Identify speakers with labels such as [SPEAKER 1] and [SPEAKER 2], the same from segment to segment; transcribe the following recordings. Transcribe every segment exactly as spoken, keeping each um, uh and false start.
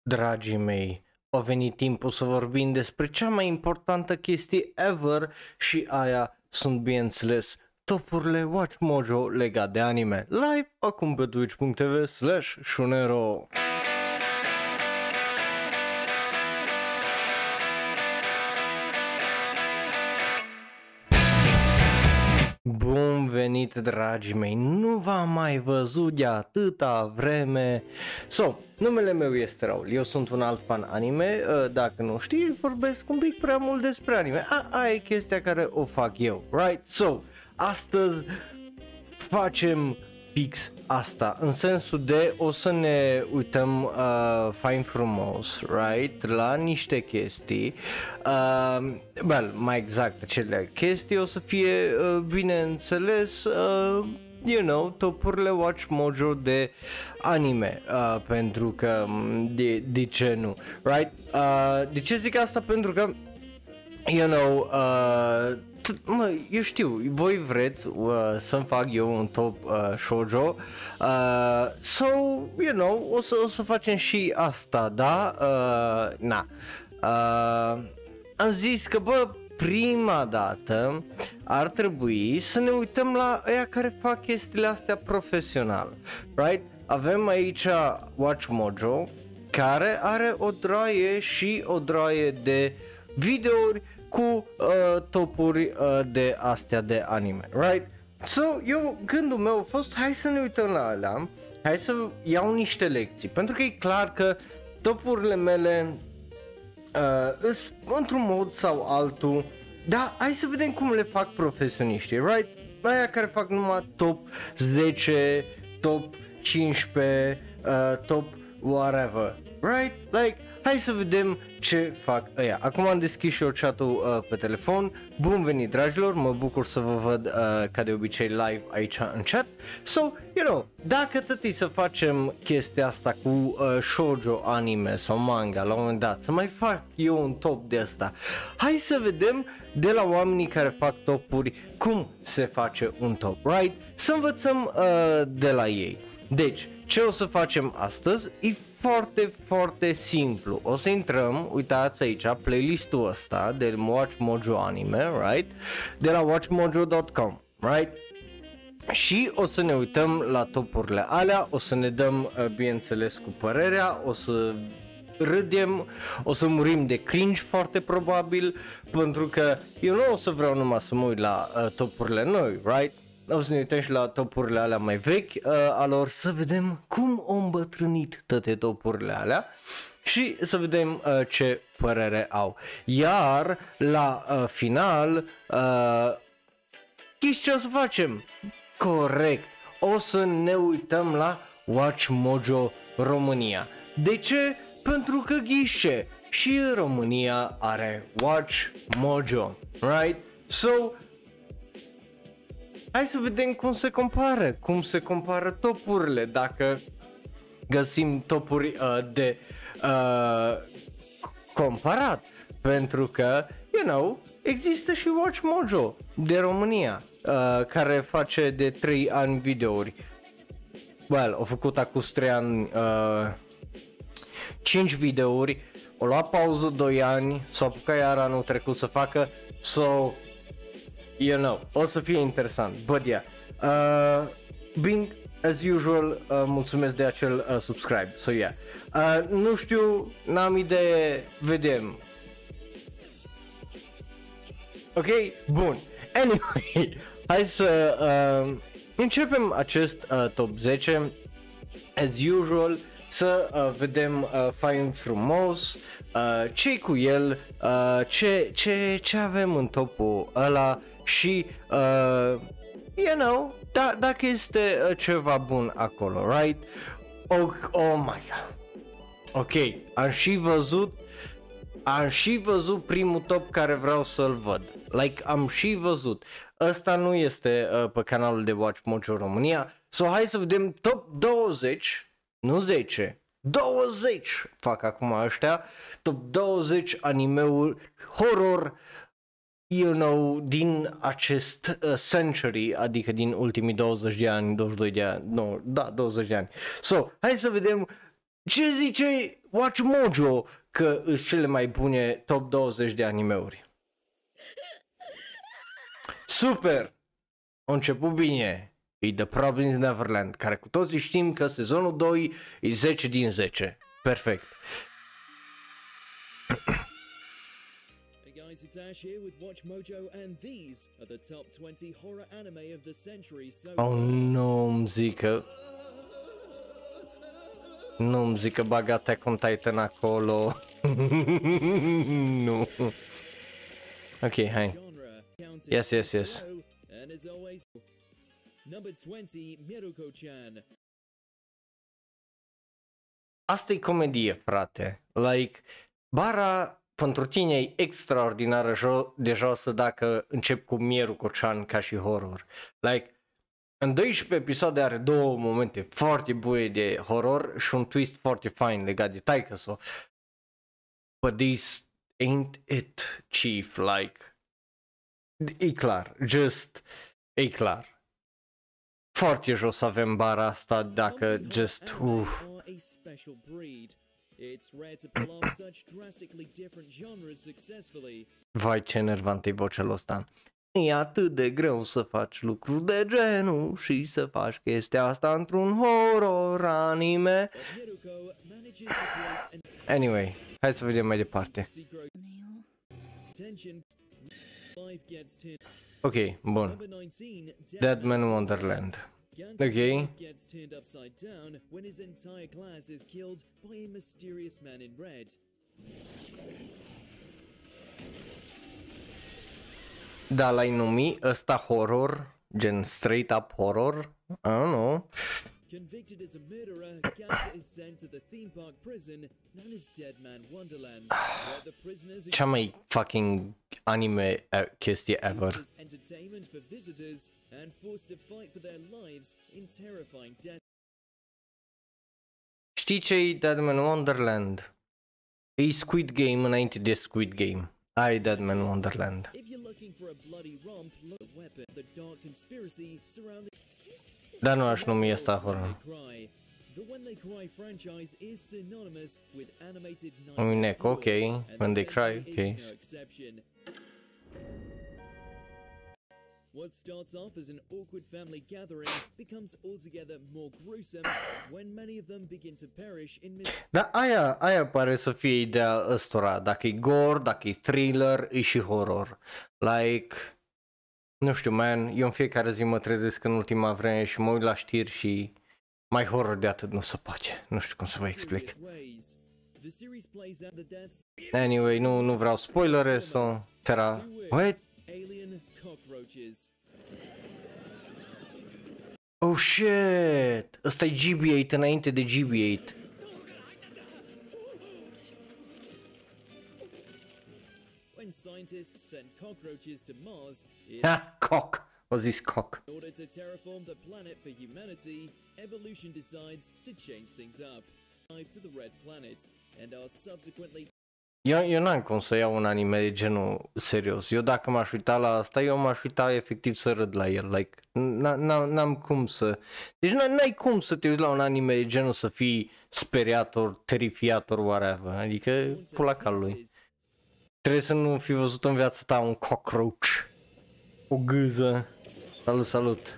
[SPEAKER 1] Dragii mei, a venit timpul să vorbim despre cea mai importantă chestie ever și aia sunt, bineînțeles, topurile Watch Mojo legat de anime. Live acum pe twitch punct tv slash shunero. Bun venit, dragii mei, nu v-am mai văzut de atâta vreme. So, numele meu este Raul, eu sunt un alt fan anime, dacă nu știi, vorbesc un pic prea mult despre anime. A, aia e chestia care o fac eu, right? So, astăzi facem fix asta, în sensul de o să ne uităm uh, fain frumos, right, la niște chestii, uh, well, mai exact acele chestii o să fie, uh, bineînțeles, uh, you know, topurile Watch Mojo de anime, uh, pentru că, de, de ce nu, right, uh, de ce zic asta? Pentru că, you know, uh, mă, eu știu, voi vreți uh, să-mi fac eu un top uh, shoujo, uh, so, you know, o să, o să facem și asta, da? Uh, na. Uh, am zis că, bă, prima dată ar trebui să ne uităm la ăia care fac chestiile astea profesional, right? Avem aici Watch Mojo, care are o draie și o draie de videouri cu uh, topuri uh, de astea de anime, right? So, eu, gândul meu a fost, hai să ne uităm la alea, hai să iau niște lecții, pentru că e clar că topurile mele uh, îs într-un mod sau altul, dar hai să vedem cum le fac profesioniștii, right? Aia care fac numai top zece, top cincisprezece, uh, top whatever, right? Like, hai să vedem ce fac ăia. Acum am deschis și eu chat-ul uh, pe telefon. Bun venit, dragilor, mă bucur să vă văd uh, ca de obicei live aici în chat. So, you know, dacă tătii să facem chestia asta cu uh, shoujo anime sau manga la un moment dat, să mai fac eu un top de asta, hai să vedem de la oamenii care fac topuri cum se face un top, right? Să învățăm uh, de la ei. Deci, ce o să facem astăzi e foarte, foarte simplu. O să intrăm, uitați aici, playlistul ăsta de Watch Mojo Anime, right? De la watch mojo dot com, right? Și o să ne uităm la topurile alea, o să ne dăm, bineînțeles, cu părerea, o să râdem, o să murim de cringe foarte probabil, pentru că eu nu o să vreau numai să mă uit la uh, topurile noi, right? O să ne uităm și la topurile alea mai vechi uh, alor, să vedem cum au îmbătrânit toate topurile alea și să vedem uh, ce părere au. Iar la uh, final, uh, știți ce o să facem? Corect, o să ne uităm la Watch Mojo România. De ce? Pentru că ghișe și România are Watch Mojo, right? So, hai să vedem cum se compară, cum se compară topurile, dacă găsim topuri uh, de uh, comparat, pentru că, you know, există și Watch Mojo de România, uh, care face de trei ani videouri. Well, au făcut acum trei ani uh, cinci videouri, au luat pauză doi ani, s-au apucat iar anul trecut să facă, so, you know, o să fie interesant, but yeah, uh, Bing, as usual, uh, mulțumesc de acel uh, subscribe, so yeah, uh, nu știu, n-am idee, vedem, ok, bun, anyway, hai să uh, începem acest uh, top zece, as usual, să uh, vedem uh, fain frumos, uh, ce-i cu el, uh, ce, ce, ce avem în topul ăla, și, uh, you know, da, dacă este uh, ceva bun acolo, right? Oh, oh my god. Ok, am și văzut, am și văzut primul top care vreau să-l văd. Like, am și văzut. Ăsta nu este uh, pe canalul de Watch Mojo România. So, hai să vedem top douăzeci, nu zece, douăzeci fac acum ăștia, top douăzeci animeuri horror, you know, din acest uh, century, adică din ultimii douăzeci de ani, douăzeci și doi de ani, no, da, douăzeci de ani. So, hai să vedem ce zice Watch Mojo, că sunt cele mai bune top douăzeci de animeuri. Super! A început bine. E The Promised Neverland, care cu toții știm că sezonul doi e zece din zece. Perfect.
[SPEAKER 2] Guys, it's Ash here with Watch Mojo, and these are the top twenty horror anime of the century so far.
[SPEAKER 1] Oh, nu-mi zică. Nu-mi zică bag Attack on Titan acolo. Nu. Ok, hai. Yes, yes, yes.
[SPEAKER 2] And as always, number twenty, Miruko-chan.
[SPEAKER 1] Asta e comedie, frate. Like, bara pentru tine e extraordinară jo- de josă dacă încep cu Miruko-chan ca și horror. Like, în doisprezece episoade are două momente foarte bune de horror și un twist foarte fain legat de taică-so. But this ain't it, chief, like, e clar, just, e clar. Foarte jos avem bara asta dacă just, uff.
[SPEAKER 2] It's rare to pull off such drastically different genres successfully.
[SPEAKER 1] Vai, ce enervant e vocea ăsta. E atât de greu să faci lucruri de genul și să faci chestia asta într-un horror anime. Anyway, hai să vedem mai departe. Ok, bun. Dead Man Wonderland. Ok.
[SPEAKER 2] Gets turned upside down when his entire class is killed by a mysterious man in red.
[SPEAKER 1] Da, l-ai numi ăsta horror, gen straight up horror? I don't know.
[SPEAKER 2] Convicted as a murderer, Gantz is sent to the theme park prison known as Dead Man Wonderland, where the prisoners
[SPEAKER 1] Cea mai fucking anime uh, chestie ever.
[SPEAKER 2] as entertainment for visitors and forced to fight for their lives in terrifying death.
[SPEAKER 1] Știi ce-i Dead Man Wonderland? E Squid Game înainte de Squid Game. Ai Dead Man Wonderland.
[SPEAKER 2] If you're looking for a bloody romp, look at weapon. The dark conspiracy surrounding
[SPEAKER 1] Dar nu aș numi asta horror.
[SPEAKER 2] Cry. The When They Cry franchise is synonymous with animated
[SPEAKER 1] Un
[SPEAKER 2] nightmare
[SPEAKER 1] neck, ok.
[SPEAKER 2] fuel, and
[SPEAKER 1] When They
[SPEAKER 2] this
[SPEAKER 1] Cry,
[SPEAKER 2] entry
[SPEAKER 1] ok.
[SPEAKER 2] is no exception. What starts off as an awkward family gathering becomes altogether more gruesome when many of them begin to perish in mis-
[SPEAKER 1] Dar aia, aia pare să fie ideea ăstora. Dacă e gore, dacă e thriller, e și horror. Like, nu știu, man, eu în fiecare zi mă trezesc în ultima vreme și mă uit la știri și mai horror de atât nu se poate. Nu știu cum să vă explic.
[SPEAKER 2] ways. The series plays out the deaths
[SPEAKER 1] Anyway, nu, nu vreau spoilere, so... Tera...
[SPEAKER 2] Two words,
[SPEAKER 1] Wait!
[SPEAKER 2] alien cockroaches.
[SPEAKER 1] Oh shit! Ăsta e G B opt înainte de G B opt.
[SPEAKER 2] When scientists send cockroaches to Mars in
[SPEAKER 1] Ha! Cock! O zis cock.
[SPEAKER 2] order to terraform the planet for humanity, evolution decides to change things up. Dive to the red planet and are subsequently
[SPEAKER 1] Eu, eu n-am cum să iau un anime de genul serios. Eu dacă m-aș uita la asta, eu m-aș uita efectiv să râd la el. Like, n-am cum să... Deci n-ai cum să te uiți la un anime de genul să fii speriat ori terifiat ori whatever. Adică pula calului. Trebuie să nu fi văzut în viața ta un cockroach. O gâză. Salut, salut.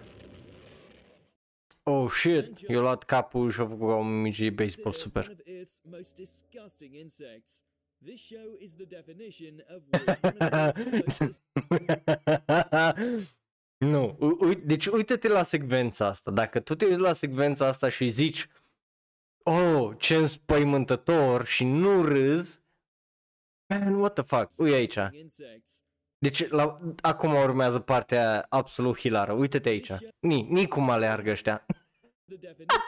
[SPEAKER 1] Oh shit, i-a luat capul și a făcut ca un mici de baseball, super.
[SPEAKER 2] one of Earth's most disgusting insects. This show is the definition of one of Earth's most dis-
[SPEAKER 1] Nu, u- uite, deci uite-te la secvența asta. Dacă tu te uiți la secvența asta și zici oh, ce înspăimântător și nu râzi, man, what the fuck, uite aici.
[SPEAKER 2] insects.
[SPEAKER 1] Deci la, acum urmează partea absolut hilară, uite-te aici. Ni, ni cum aleargă ăștia.
[SPEAKER 2] The definition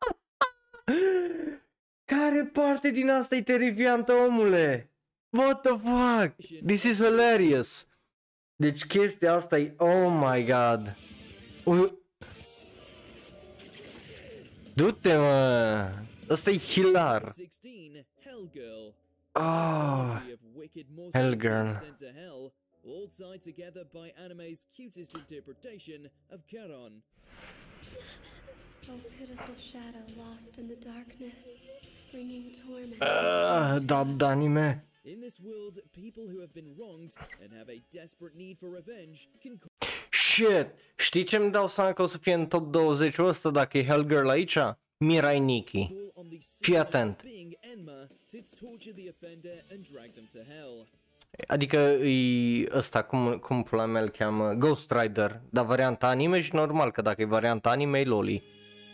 [SPEAKER 1] Care parte din asta e terifiantă, omule? What the fuck? This is hilarious. Deci chestia asta e, oh my god. U- Du-te, mă. Asta e hilar.
[SPEAKER 2] sixteen, Hellgirl.
[SPEAKER 1] Oh,
[SPEAKER 2] Of wicked mortals
[SPEAKER 1] Hellgirl.
[SPEAKER 2] being sent to hell, all tied together by anime's cutest interpretation of Charon.
[SPEAKER 3] Oh, pitiful shadow lost in the darkness. bringing torment.
[SPEAKER 1] Uh, dub de anime.
[SPEAKER 2] In this world, people who have been wronged and have a desperate need for revenge can
[SPEAKER 1] Shit! Știi ce-mi dau seama că o să fie în top douăzeci-ul ăsta dacă e Hellgirl aici? Mirai Nikki.
[SPEAKER 2] call on the
[SPEAKER 1] Fii atent.
[SPEAKER 2] being Enma to torture the offender and drag them to hell.
[SPEAKER 1] Adică e ăsta, cum, cum pula mea îl cheamă, Ghost Rider, dar varianta anime și normal că dacă e varianta anime e loli.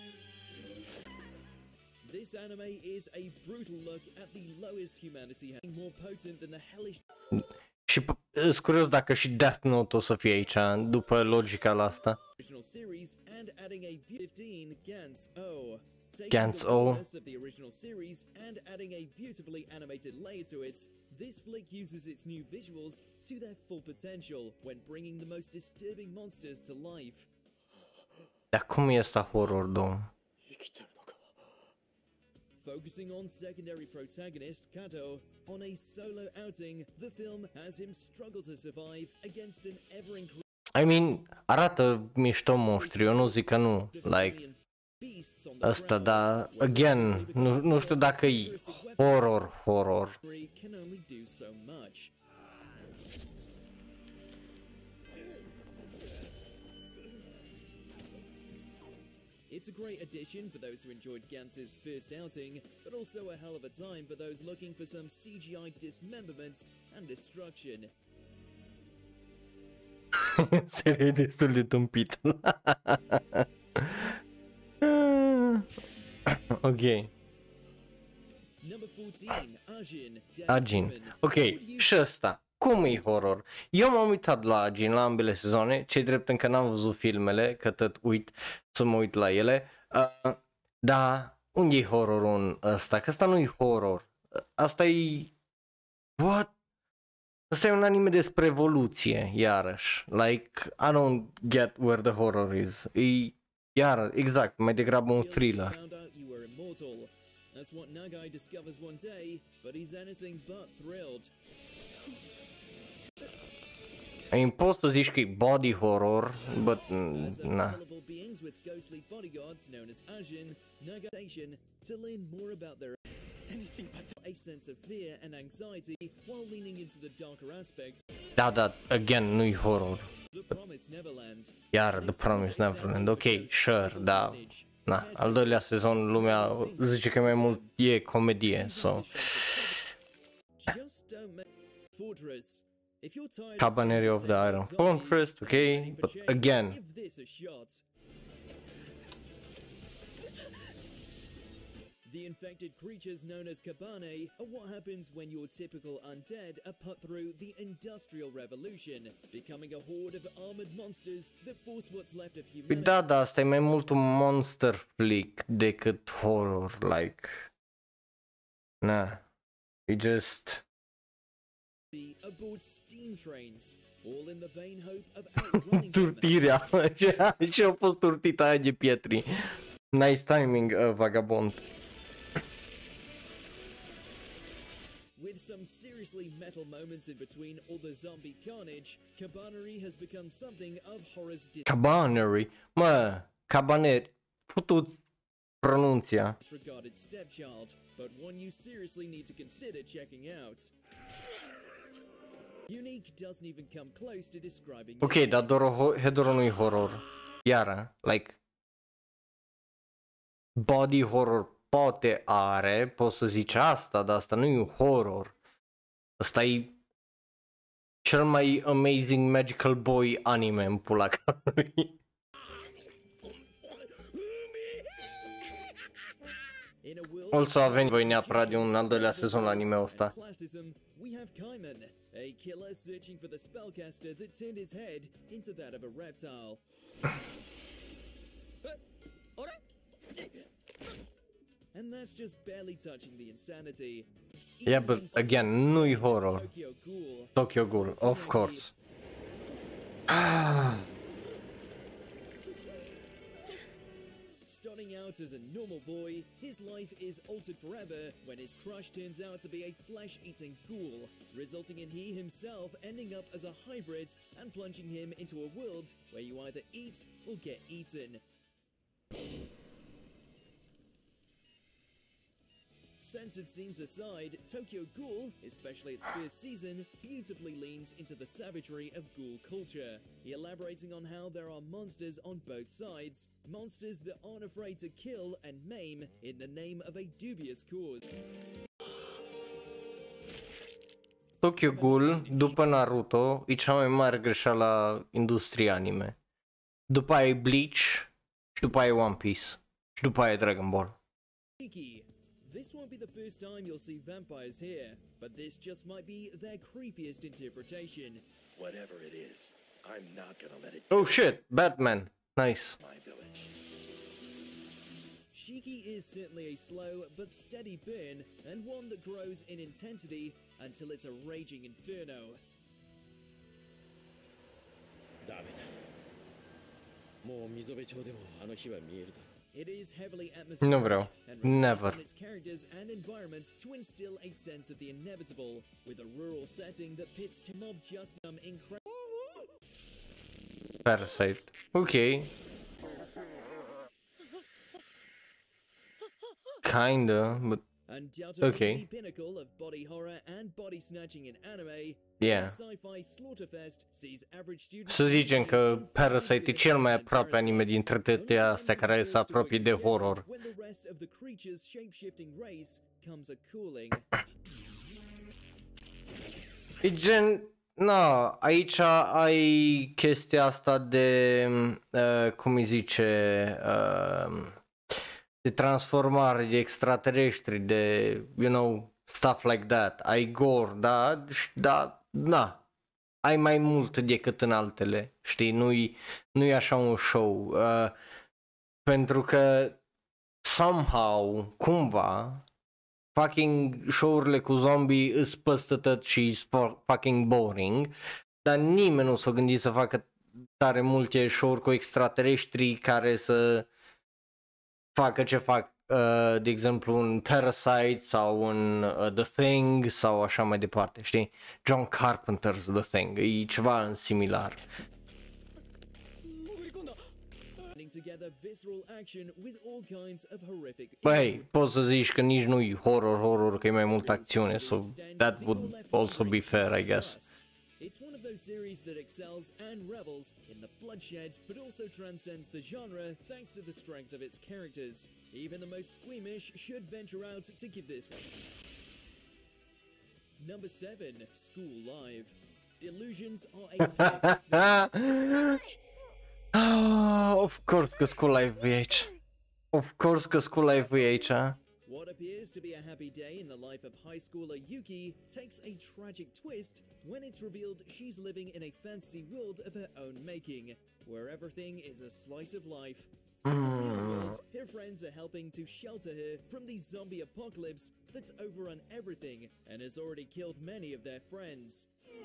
[SPEAKER 2] This anime is a brutal look at the lowest humanity, more potent than the hellish
[SPEAKER 1] Și îs curios dacă și Death Note o să fie aici, după logica la asta.
[SPEAKER 2] original series and adding a fifteen Gantz O. Taking
[SPEAKER 1] Gantz
[SPEAKER 2] the
[SPEAKER 1] O.
[SPEAKER 2] rawness of the original series and adding a beautifully animated layer to it, this flick uses its new visuals to their full potential when bringing the most disturbing monsters to life.
[SPEAKER 1] Dar cum e ăsta horror, domn?
[SPEAKER 2] Focusing on secondary protagonist Kato, on a solo outing, the film has him struggle to survive against an ever-increasing
[SPEAKER 1] I mean, arată mișto monștri, eu nu zic că nu, like,
[SPEAKER 2] beasts on the
[SPEAKER 1] ăsta,
[SPEAKER 2] ground.
[SPEAKER 1] dar, again, nu, nu știu dacă e horror, horror.
[SPEAKER 2] Can only do so much. It's a great addition for those who enjoyed Gantz's first outing, but also a hell of a time for those looking for some C G I dismemberment and destruction.
[SPEAKER 1] Seria e destul de tâmpit. Ok.
[SPEAKER 2] Number fourteen, Ajin. Dead
[SPEAKER 1] Ajin.
[SPEAKER 2] Woman.
[SPEAKER 1] Ok,
[SPEAKER 2] Would you
[SPEAKER 1] și ăsta. Cum e horror? Eu m-am uitat la Ajin, la ambele sezoane, ce drept încă n-am văzut filmele, că tot uit să mă uit la ele. Uh, dar unde e horrorul în ăsta? Că ăsta nu e horror. Asta e... What? Ăsta e un anime despre evoluție, iarăși. Like, I don't get where the horror is. E, iar, exact, mai degrabă un
[SPEAKER 2] Guilt
[SPEAKER 1] thriller.
[SPEAKER 2] found out you were immortal. That's what Nagai discovers one day, but he's anything but thrilled.
[SPEAKER 1] I mean, poți să zici că e body horror, but, mm,
[SPEAKER 2] As
[SPEAKER 1] na.
[SPEAKER 2] available beings with ghostly bodyguards known as Ajin, Nagai station to learn more about their anything but a sense of fear and anxiety while leaning into the darker aspects.
[SPEAKER 1] Da, da, again, nu-i horror.
[SPEAKER 2] The Promised Neverland.
[SPEAKER 1] Iar The Promised Neverland, ok, sure, da. Na, al doilea sezon lumea zice că mai mult e comedie, so.
[SPEAKER 2] Just don't make Fortress. If you're tired
[SPEAKER 1] Cabaneri
[SPEAKER 2] of
[SPEAKER 1] of
[SPEAKER 2] seeing
[SPEAKER 1] the
[SPEAKER 2] same
[SPEAKER 1] Iron
[SPEAKER 2] zombies
[SPEAKER 1] Fortress, ok,
[SPEAKER 2] ready for
[SPEAKER 1] but
[SPEAKER 2] change,
[SPEAKER 1] again,
[SPEAKER 2] give this a shot. The infected creatures known as Kabane are what happens when your typical undead are put through the Industrial Revolution, becoming a horde of armored monsters that force what's left of
[SPEAKER 1] păi
[SPEAKER 2] humanity
[SPEAKER 1] da, da, asta e mai mult un monster flick decât horror, like. Na, e just...
[SPEAKER 2] aboard steam trains, all in the vain hope of outrunning them.
[SPEAKER 1] Turtirea, și a fost turtita aia de pietri. Nice timing, uh, vagabond.
[SPEAKER 2] With some seriously metal moments in between all the zombie carnage, Cabanery has become something of horror's
[SPEAKER 1] Cabanery, mă, cabaneri, putut pronunția.
[SPEAKER 2] disregarded stepchild, but one you seriously need to consider checking out. Unique doesn't even come close to describing
[SPEAKER 1] Ok, dar Doro, Hedoro nu-i horror. Iară, like... Body horror poate are, poți să zici asta, dar asta nu e horror. Asta e cel mai amazing magical boy anime în pula capului. Also avem voi neapărat de un al doilea sezon la anime ăsta.
[SPEAKER 2] We have Kaiman, a killer searching for the spellcaster that turned his head into that of a reptile. And that's just barely touching the insanity. It's
[SPEAKER 1] Yeah,
[SPEAKER 2] even
[SPEAKER 1] but
[SPEAKER 2] inside
[SPEAKER 1] again,
[SPEAKER 2] the
[SPEAKER 1] nu e
[SPEAKER 2] society of
[SPEAKER 1] horror.
[SPEAKER 2] Tokyo Ghoul.
[SPEAKER 1] Tokyo Ghoul, of course.
[SPEAKER 2] Starting out as a normal boy, his life is altered forever when his crush turns out to be a flesh-eating ghoul, resulting in he himself ending up as a hybrid and plunging him into a world where you either eat or get eaten. Censored scenes aside, Tokyo Ghoul, especially its first season, beautifully leans into the savagery of ghoul culture, elaborating on how there are monsters on both sides, monsters that aren't afraid to kill and maim in the name of a dubious cause.
[SPEAKER 1] Tokyo Ghoul, după Naruto, e cea mai mare greșeală a industriei anime. După aia e Bleach și după aia e One Piece și după aia e Dragon Ball.
[SPEAKER 2] This won't be the first time you'll see vampires here, but this just might be their creepiest interpretation.
[SPEAKER 3] Whatever it is, I'm not gonna let it.
[SPEAKER 1] Oh shit, Batman. Nice.
[SPEAKER 3] My village.
[SPEAKER 2] Shiki is certainly a slow but steady burn, and one that grows in intensity until it's a raging inferno.
[SPEAKER 3] ダメだ。もう溝辺町でもあの日は見えるだろう。
[SPEAKER 2] It is heavily
[SPEAKER 1] Nu
[SPEAKER 2] atmospheric
[SPEAKER 1] vreau.
[SPEAKER 2] and relies
[SPEAKER 1] Never.
[SPEAKER 2] on its characters and environment to instill a sense of the inevitable, with a rural setting that pits to mob justice incredible.
[SPEAKER 1] Parasite. Ok. Kinda, but
[SPEAKER 2] Undoubtedly
[SPEAKER 1] Okay.
[SPEAKER 2] the pinnacle of body horror and body snatching in anime,
[SPEAKER 1] Yeah.
[SPEAKER 2] this sci-fi Slaughterfest sees average students
[SPEAKER 1] să zicem că
[SPEAKER 2] infected
[SPEAKER 1] Parasite e
[SPEAKER 2] with
[SPEAKER 1] cel mai
[SPEAKER 2] human
[SPEAKER 1] aproape anime
[SPEAKER 2] parasites.
[SPEAKER 1] dintre toate astea care se apropie de horror.
[SPEAKER 2] When the rest of the creature's shape-shifting race comes a cooling.
[SPEAKER 1] E gen... Na, aici ai chestia asta de... Uh, cum îi zice... Uh, de transformare, de extraterestri, de, you know, stuff like that. Ai gore, da, da, na. Ai mai mult decât în altele, știi, nu-i, nu-i așa un show. Uh, pentru că somehow, cumva, fucking show-urile cu zombie îs păstă tot și fucking boring, dar nimeni nu s-a gândit să facă tare multe show-uri cu extraterestri care să facă ce fac, uh, de exemplu, un Parasite sau un uh, The Thing sau așa mai departe, știi? John Carpenter's The Thing, e ceva în similar.
[SPEAKER 2] Together visceral action with all kinds of horrific.
[SPEAKER 1] Băi, poți să zici că nici nu e horror, horror, că e mai multă acțiune, so that would also be fair, I guess.
[SPEAKER 2] It's one of those series that excels and revels in the bloodshed, but also transcends the genre thanks to the strength of its characters. Even the most squeamish should venture out to give this one. Number seven, School Live. Delusions are a perfect
[SPEAKER 1] Ah, of course că School Live e aici. Of course că School Live e aici.
[SPEAKER 2] What appears to be a happy day in the life of high schooler Yuki takes a tragic twist when it's revealed she's living in a fantasy world of her own making, where everything is a slice of life. Mm. Her friends are helping to shelter her from the zombie apocalypse that's overrun everything and has already killed many of their friends.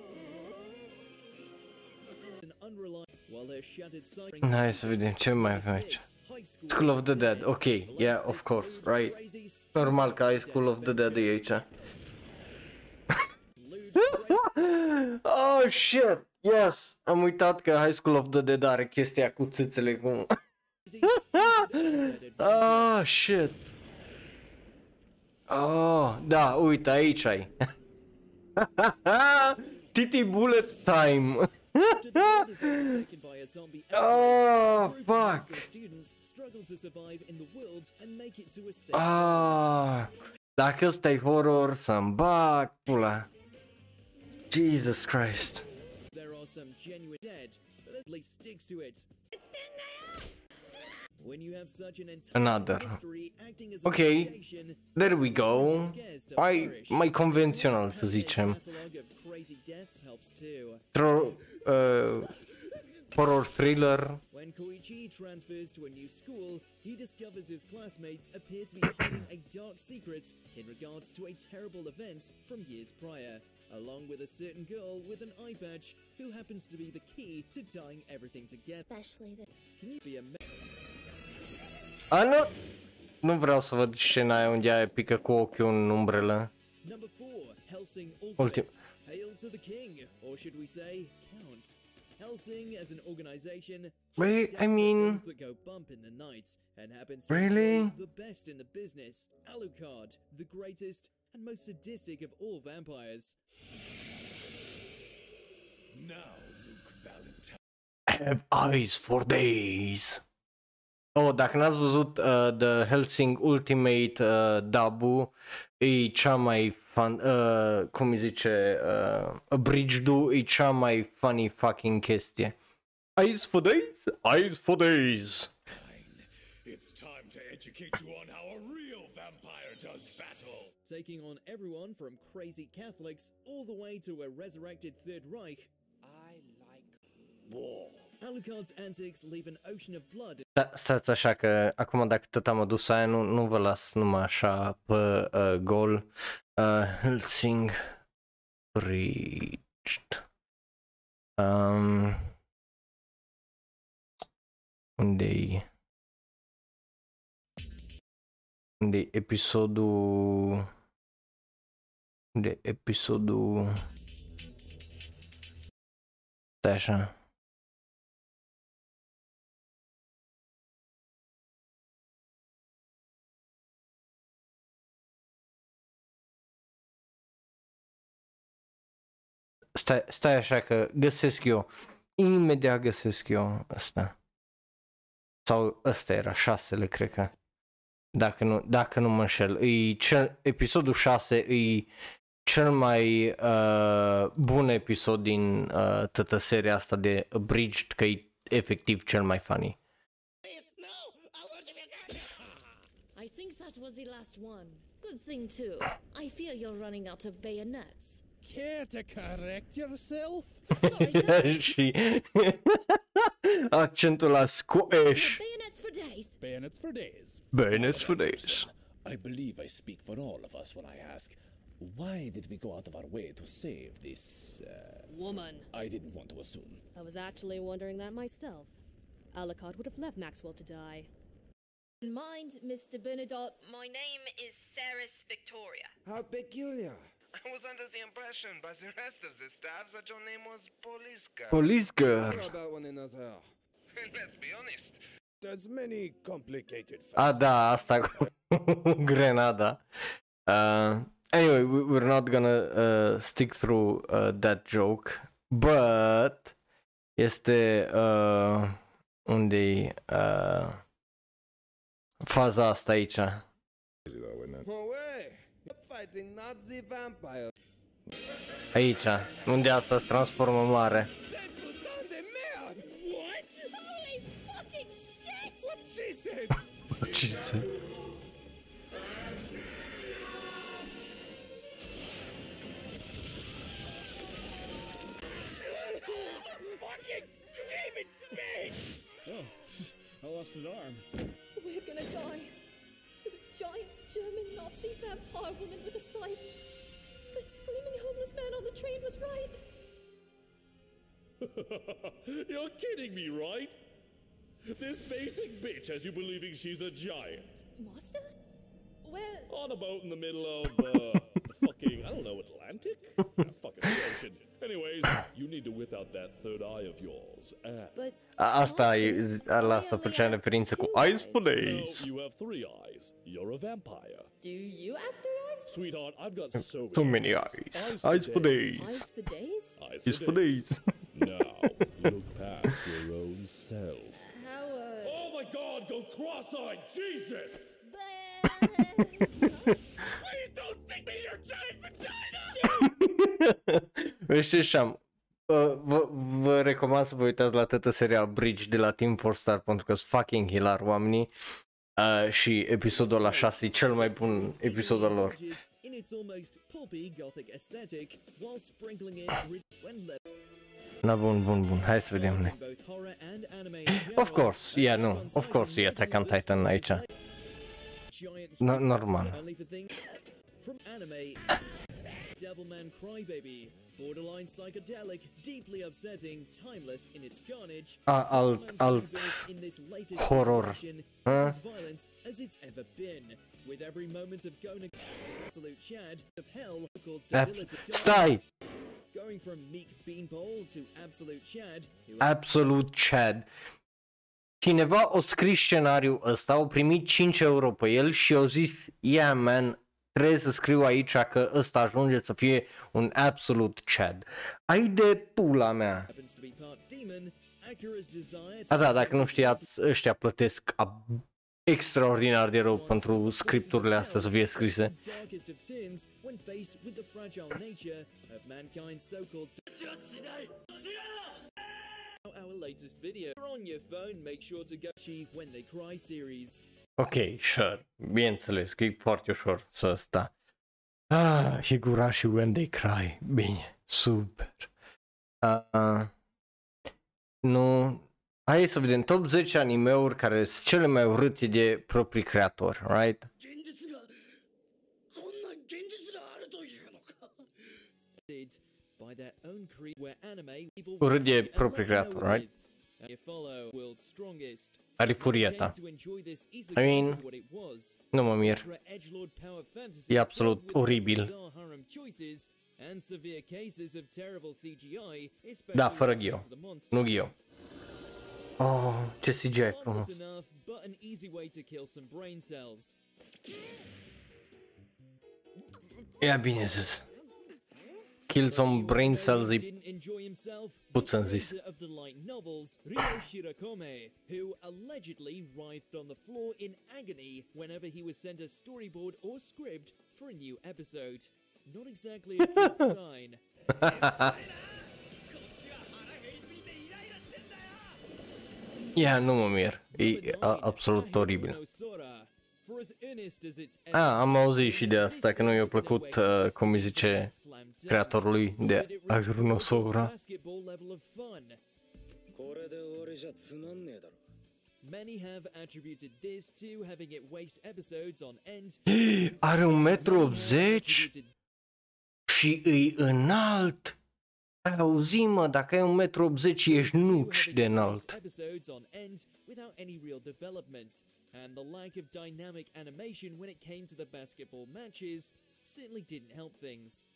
[SPEAKER 1] Hai să vedem ce mai avem aici. School of the Dead, ok, yeah, of course, right. Normal că ai School of the Dead e aici. Oh shit, yes, am uitat că High School of the Dead are chestia cu țâțele cu... Oh shit. Oh, da, uite, aici ai. Titi Bullet Time. Oh, fuck. Ah, dacă ăsta-i horror, să-mi bag pula. Jesus Christ.
[SPEAKER 2] There are some genuine dead, but at least sticks to it. When you have such an
[SPEAKER 1] Another.
[SPEAKER 2] history acting as a
[SPEAKER 1] Okay,
[SPEAKER 2] foundation,
[SPEAKER 1] there we go.
[SPEAKER 2] scares to
[SPEAKER 1] Mai,
[SPEAKER 2] flourish.
[SPEAKER 1] mai convențional să zicem.
[SPEAKER 2] Catalog of crazy deaths helps too.
[SPEAKER 1] Tro, uh, horror thriller.
[SPEAKER 2] When Koichi transfers to a new school, he discovers his classmates appear to be hiding a dark secret in regards to a terrible event from years prior, along with a certain girl with an eye patch who happens to be the key to tying everything together.
[SPEAKER 4] Especially the
[SPEAKER 2] Can you be a
[SPEAKER 1] A, nu, nu vreau să văd scena aia unde aia pică cu ochiul în umbrelă.
[SPEAKER 2] Number four, Helsing
[SPEAKER 1] Ultim.
[SPEAKER 2] Ultimate. Hail to the king, or should we say, Count. Hellsing as an organization,
[SPEAKER 1] Really?
[SPEAKER 2] has
[SPEAKER 1] I mean-
[SPEAKER 2] things that go bump in the night and happens to
[SPEAKER 1] Really?
[SPEAKER 2] employ the best in the business, Alucard, the greatest and most sadistic of all vampires.
[SPEAKER 3] Now, Luke Valentine.
[SPEAKER 1] Have eyes for days. Oh, dacă n-ați văzut uh, The Hellsing Ultimate uh, dub-ul, e cea mai fun, uh, cum îi zice, uh, abridged-ul, e cea mai funny fucking chestie. Eyes for days? Eyes for days.
[SPEAKER 3] It's time to educate you on how a real vampire does battle.
[SPEAKER 2] Taking on everyone from crazy Catholics all the way to a resurrected Third Reich,
[SPEAKER 3] I like war.
[SPEAKER 2] Alucard's antics leave an ocean of blood.
[SPEAKER 1] Da, stați așa că acum dacă tot am adus aia, nu, nu vă las numai așa pe uh, gol. Uh, Hellsing Bridged. Um, unde-i? Unde-i episodul? Unde episodul? Stai așa. Stai, stai așa că găsesc eu. Imediat găsesc eu asta. Sau ăsta era, șasele, cred că. Dacă nu, dacă nu mă înșel. E cel, episodul șase e cel mai uh, bun episod din uh, toată seria asta de Abridged, că e efectiv cel mai funny.
[SPEAKER 4] I think that was the last one. Good thing too. I fear you're running out of bayonets.
[SPEAKER 5] Care to correct yourself?
[SPEAKER 4] Sorry, sorry.
[SPEAKER 1] Și accentul la squash.
[SPEAKER 4] Bayonets for days.
[SPEAKER 5] Bayonets for days.
[SPEAKER 1] Bayonets for days.
[SPEAKER 3] I believe I speak for all of us when I ask, why did we go out of our way to save this, uh...
[SPEAKER 4] Woman.
[SPEAKER 3] I didn't want to assume.
[SPEAKER 6] I was actually wondering that myself. Alucard would have left Maxwell to die.
[SPEAKER 7] Mind, Mister Bernadotte, my name is Ceres Victoria.
[SPEAKER 8] How peculiar.
[SPEAKER 9] I was under the impression by the rest of the staff that your name was Police Girl.
[SPEAKER 1] Police girl.
[SPEAKER 8] How about one another?
[SPEAKER 9] Let's be honest.
[SPEAKER 8] There's many complicated
[SPEAKER 1] A,
[SPEAKER 8] factors.
[SPEAKER 1] da, asta cu grenada. Uh, anyway, we, we're not gonna uh, stick through uh, that joke, but este uh, unde uh, faza asta aici.
[SPEAKER 8] No way! You're fighting Nazi vampires.
[SPEAKER 1] Aici, unde asta se transformă mare.
[SPEAKER 8] C'est putain de merde!
[SPEAKER 7] What? Holy fucking shit!
[SPEAKER 8] What she said?
[SPEAKER 1] Jesus.
[SPEAKER 8] Fucking David Page!
[SPEAKER 5] Oh, I lost an arm.
[SPEAKER 7] We're gonna die to a giant German Nazi vampire woman with a scythe. That screaming homeless man on the train was right.
[SPEAKER 5] You're kidding me, right? This basic bitch has you believing she's a giant.
[SPEAKER 7] Master? Where?
[SPEAKER 5] On a boat in the middle of, uh, the fucking, I don't know, Atlantic? Ah, fucking the ocean. Anyways, you need to whip out that third eye of yours. And
[SPEAKER 7] But
[SPEAKER 1] A, asta e,
[SPEAKER 7] Master,
[SPEAKER 1] la
[SPEAKER 7] I
[SPEAKER 1] asta
[SPEAKER 7] only
[SPEAKER 1] făcea
[SPEAKER 7] have
[SPEAKER 1] referință cu
[SPEAKER 7] two
[SPEAKER 1] Eyes for
[SPEAKER 7] eyes.
[SPEAKER 1] Days.
[SPEAKER 5] no, you have three eyes. You're a vampire.
[SPEAKER 7] Do you have three eyes?
[SPEAKER 5] Sweetheart, I've got so many
[SPEAKER 1] So many eyes. Eyes for days.
[SPEAKER 7] Eyes for days?
[SPEAKER 5] Eyes
[SPEAKER 1] Eyes for days.
[SPEAKER 5] Now, look past your own self.
[SPEAKER 7] How, uh...
[SPEAKER 5] Oh my god, go cross-eyed! Jesus!
[SPEAKER 8] Please don't stick me in your giant vagina!
[SPEAKER 1] Vezi ce șam? Uh, vă, vă recomand să vă uitați la toată seria Bridge de la Team four Star pentru că sunt fucking hilar oamenii. Uh, și episodul la șase e cel mai bun episod al lor.
[SPEAKER 2] In its almost pulpy gothic aesthetic, while sprinkling in rid- when le-
[SPEAKER 1] Na, bun, bun, bun. Hai să vedem. Ne.
[SPEAKER 2] both horror and anime in general,
[SPEAKER 1] Of course, yeah,
[SPEAKER 2] and
[SPEAKER 1] no,
[SPEAKER 2] some
[SPEAKER 1] of course, e Attack on Titan aici.
[SPEAKER 2] Giant
[SPEAKER 1] No, normal.
[SPEAKER 2] only for things from anime. Devilman Crybaby, borderline psychedelic, deeply upsetting, timeless in its carnage.
[SPEAKER 1] A, alt,
[SPEAKER 2] Devilman's
[SPEAKER 1] alt
[SPEAKER 2] rebirth in this latest
[SPEAKER 1] horror.
[SPEAKER 2] iteration is
[SPEAKER 1] Huh?
[SPEAKER 2] as violent as it's ever been, with every moment of going absolute chad of hell called
[SPEAKER 1] Uh,
[SPEAKER 2] civility.
[SPEAKER 1] stai!
[SPEAKER 2] Go Going from meek beanpole to absolute Chad, who
[SPEAKER 1] Absolut Chad. Cineva o scris scenariul ăsta, au primit cinci euro pe el și au zis, yeah man, trebuie să scriu aici că ăsta ajunge să fie un absolut Chad. Ai de pula mea.
[SPEAKER 2] happens to be part demon, Akira's desire
[SPEAKER 1] A
[SPEAKER 2] to
[SPEAKER 1] da, dacă nu știați, ăștia plătesc ab- extraordinar de rău pentru scripturile astea să fie scrise.
[SPEAKER 2] darkest of tins when faced with the fragile nature of mankind's so-called our latest video on your phone. Make sure to go She When They Cry series.
[SPEAKER 1] Ok, sure, bineînțeles că e foarte ușor să sta. Ah, Higurashi When They Cry, bine, super. Uh, nu, hai să vedem, top zece anime-uri care sunt cele mai urâte de proprii creatori, right?
[SPEAKER 2] By their own cre- where anime people
[SPEAKER 1] Urât de
[SPEAKER 2] and
[SPEAKER 1] proprii
[SPEAKER 2] let me know
[SPEAKER 1] creatori, right?
[SPEAKER 2] with. You follow world's strongest.
[SPEAKER 1] Are furia ta.
[SPEAKER 2] To enjoy this
[SPEAKER 1] I
[SPEAKER 2] isekai
[SPEAKER 1] mean,
[SPEAKER 2] for what it was.
[SPEAKER 1] nu mă mir.
[SPEAKER 2] Ultra edgelord power fantasy
[SPEAKER 1] E absolut
[SPEAKER 2] filled with
[SPEAKER 1] oribil.
[SPEAKER 2] bizarre harem choices and severe cases of terrible C G I, especially
[SPEAKER 1] Da, fără
[SPEAKER 2] when it
[SPEAKER 1] ghio.
[SPEAKER 2] comes to the monsters.
[SPEAKER 1] Nu ghio. Oh, ce C G I
[SPEAKER 2] Fun
[SPEAKER 1] frumos.
[SPEAKER 2] was enough, but an easy way to kill some brain cells.
[SPEAKER 1] Ia bine zis. Kill some brain cells e
[SPEAKER 2] Didn't enjoy himself.
[SPEAKER 1] puțin
[SPEAKER 2] The
[SPEAKER 1] zis.
[SPEAKER 2] creator of the light novels, Ryo Shirakome, who allegedly writhed on the floor in agony whenever he was sent a storyboard or script for a new episode. Not exactly a good sign.
[SPEAKER 1] Ia, nu mă mir. E a, absolut oribil.
[SPEAKER 2] For as earnest as its
[SPEAKER 1] Ah, am auzit și de asta, că nu i-a plăcut, uh, cum îi zice creatorului de Agrunosora.
[SPEAKER 2] basketball level of fun. Many have attributed this to having it waste episodes on end.
[SPEAKER 1] Are un metru optzeci și îi înalt. Auzi mă, dacă ai un metru optzeci ești nuci de înalt.
[SPEAKER 2] Episodes on end without any real development, and the lack of dynamic animation when it came to the basketball matches certainly didn't help things.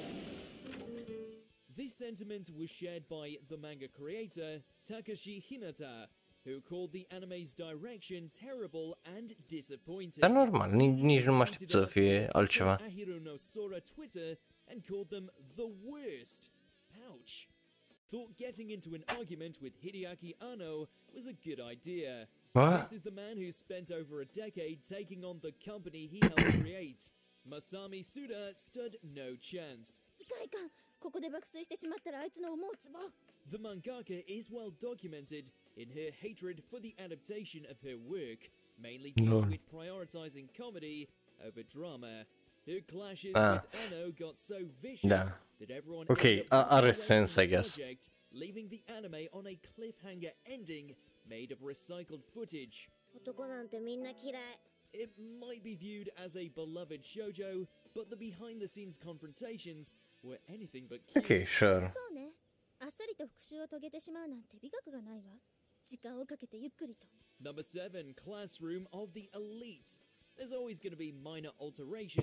[SPEAKER 2] This sentiment was shared by the manga creator Takashi Hinata, who called the anime's direction terrible and disappointing.
[SPEAKER 1] Dar normal, nici, nici nu mă aștept să fie altceva.
[SPEAKER 2] Ahiro no Sora Twitter and called them the worst. Ouch. Thought getting into an argument with Hideaki Anno was a good idea.
[SPEAKER 1] What?
[SPEAKER 2] This is the man who spent over a decade taking on the company he helped create. Masami Suda stood no chance.
[SPEAKER 7] いかんいかんここで爆睡してしまったらあいつの思うツボ
[SPEAKER 2] The mangaka is well documented in her hatred for the adaptation of her work, mainly due
[SPEAKER 1] No.
[SPEAKER 2] to it prioritizing comedy over drama. Her clashes
[SPEAKER 1] Ah.
[SPEAKER 2] with Anno got so vicious
[SPEAKER 1] Da.
[SPEAKER 2] that everyone
[SPEAKER 1] Ok,
[SPEAKER 2] ended up
[SPEAKER 1] a-
[SPEAKER 2] walking
[SPEAKER 1] are
[SPEAKER 2] away from
[SPEAKER 1] sense,
[SPEAKER 2] the
[SPEAKER 1] I guess.
[SPEAKER 2] project, leaving the anime on a cliffhanger ending made of recycled footage.
[SPEAKER 7] 男なんてみんな嫌い
[SPEAKER 2] It might be viewed as a beloved shoujo, but the behind-the-scenes confrontations were anything but cute.
[SPEAKER 1] Ok, sure.
[SPEAKER 7] そうねあっさりと復讐を遂げてしまうなんて美学がないわ時間をかけてゆっくりと
[SPEAKER 2] Number seven, Classroom of the Elite. There's always going to be minor alterations.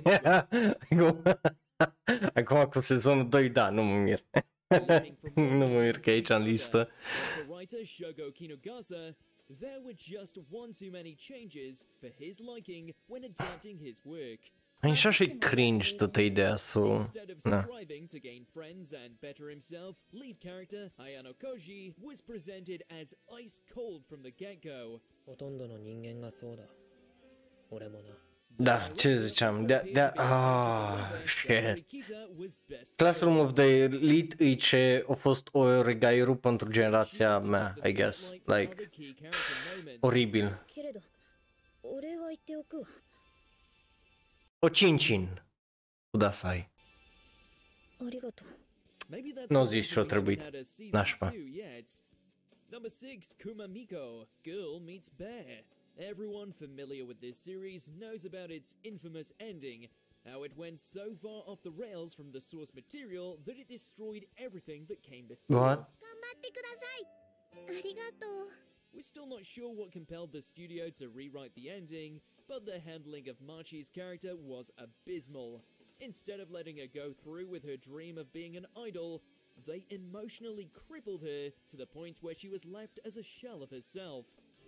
[SPEAKER 1] Acum cu sezonul doi, da, nu mă mir. Nu mă mir că e aici în listă.
[SPEAKER 2] For writer Shogo Kinugasa, there were just one too many changes for his liking when adapting his work.
[SPEAKER 1] Așa și cringe toată ideea să...
[SPEAKER 2] Instead of
[SPEAKER 1] Na.
[SPEAKER 2] striving to gain friends and better himself, lead character Ayano Koji was presented as ice cold from the get-go.
[SPEAKER 10] ほとんどの人間がそうだ俺もな
[SPEAKER 1] Da, ce ziceam? De, de, ah, shit.
[SPEAKER 2] Kita was best
[SPEAKER 1] Classroom of the Elite e ce a fost o regairu pentru generația mea, I guess. Like, oribil.
[SPEAKER 7] けれどお礼は言っておくわ
[SPEAKER 1] O cincin. Kudasai.
[SPEAKER 7] ありがとう
[SPEAKER 2] Maybe that's
[SPEAKER 1] No
[SPEAKER 2] all
[SPEAKER 1] zici
[SPEAKER 2] because
[SPEAKER 1] ce-o
[SPEAKER 2] we
[SPEAKER 1] trebuit.
[SPEAKER 2] haven't had a season
[SPEAKER 1] Nașpa.
[SPEAKER 2] two yet. Number six, Kumamiko, Girl Meets Bear. Everyone familiar with this series knows about its infamous ending, how it went so far off the rails from the source material that it destroyed everything that came before.
[SPEAKER 1] What?
[SPEAKER 7] 頑張ってくださいありがとう
[SPEAKER 2] We're still not sure what compelled the studio to rewrite the ending, but the handling of Machi's character was abysmal. Instead of letting her go through with her dream of being an idol, they emotionally crippled her to the point where she was left as a shell of herself.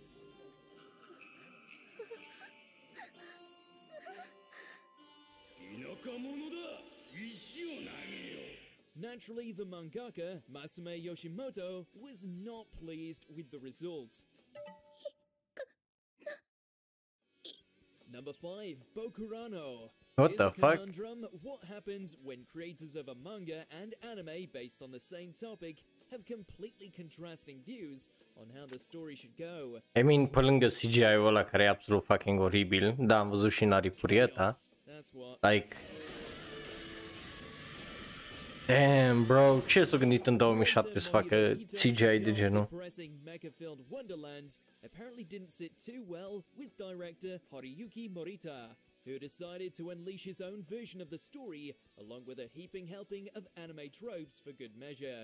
[SPEAKER 2] Naturally, the mangaka, Masume Yoshimoto, was not pleased with the results. Number five, Bokurano.
[SPEAKER 1] What the fuck?
[SPEAKER 2] Conundrum, what happens when creators of a manga and anime based on the same topic have completely contrasting views on how the story should go?
[SPEAKER 1] I mean, pe lângă C G I-ul ăla care e absolut fucking oribil, da, am văzut și în Aripurieta, like... Damn, bro, ce s-a gândit în două mii șapte să facă C G I de genul?
[SPEAKER 2] Mecha-filled Wonderland apparently didn't sit too well with director Haruyuki Morita, who decided to unleash his own version of the story, along with a heaping helping of anime tropes for good measure.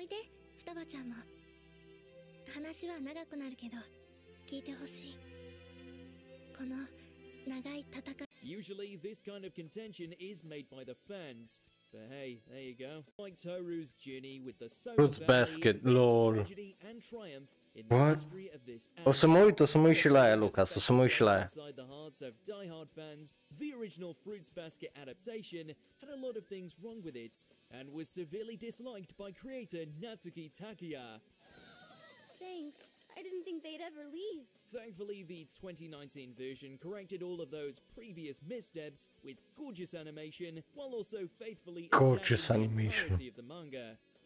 [SPEAKER 2] Usually, this kind of contention is made by the fans. But hey, there you go. Like Toru's journey with the Soma
[SPEAKER 1] Fruits basket, lol.
[SPEAKER 2] tragedy and triumph in the
[SPEAKER 1] What?
[SPEAKER 2] history of this
[SPEAKER 1] O să mă uit, o să mă uit și la aia, Lucas, o să mă uit și la aia.
[SPEAKER 2] Inside the hearts of diehard fans, the original Fruits Basket adaptation had a lot of things wrong with it and was severely disliked by creator Natsuki Takuya.
[SPEAKER 7] Thanks. I didn't think they'd ever leave.
[SPEAKER 2] Thankfully, the twenty nineteen version corrected all of those previous missteps with gorgeous animation, while also faithfully
[SPEAKER 1] Gorgeous
[SPEAKER 2] adapting the
[SPEAKER 1] animation.
[SPEAKER 2] entirety of the manga.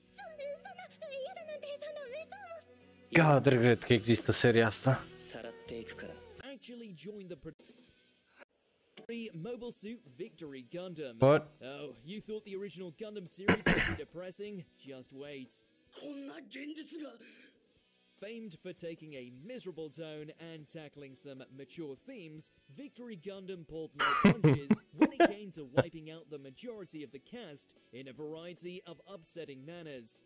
[SPEAKER 1] God, regret că există seria asta.
[SPEAKER 2] Actually joined the production. Mobile Suit Victory Gundam.
[SPEAKER 1] What?
[SPEAKER 2] Oh, you thought the original Gundam series would be depressing? Just wait. Famed for taking a miserable tone and tackling some mature themes, Victory Gundam pulled no punches when it came to wiping out the majority of the cast in a variety of upsetting manners.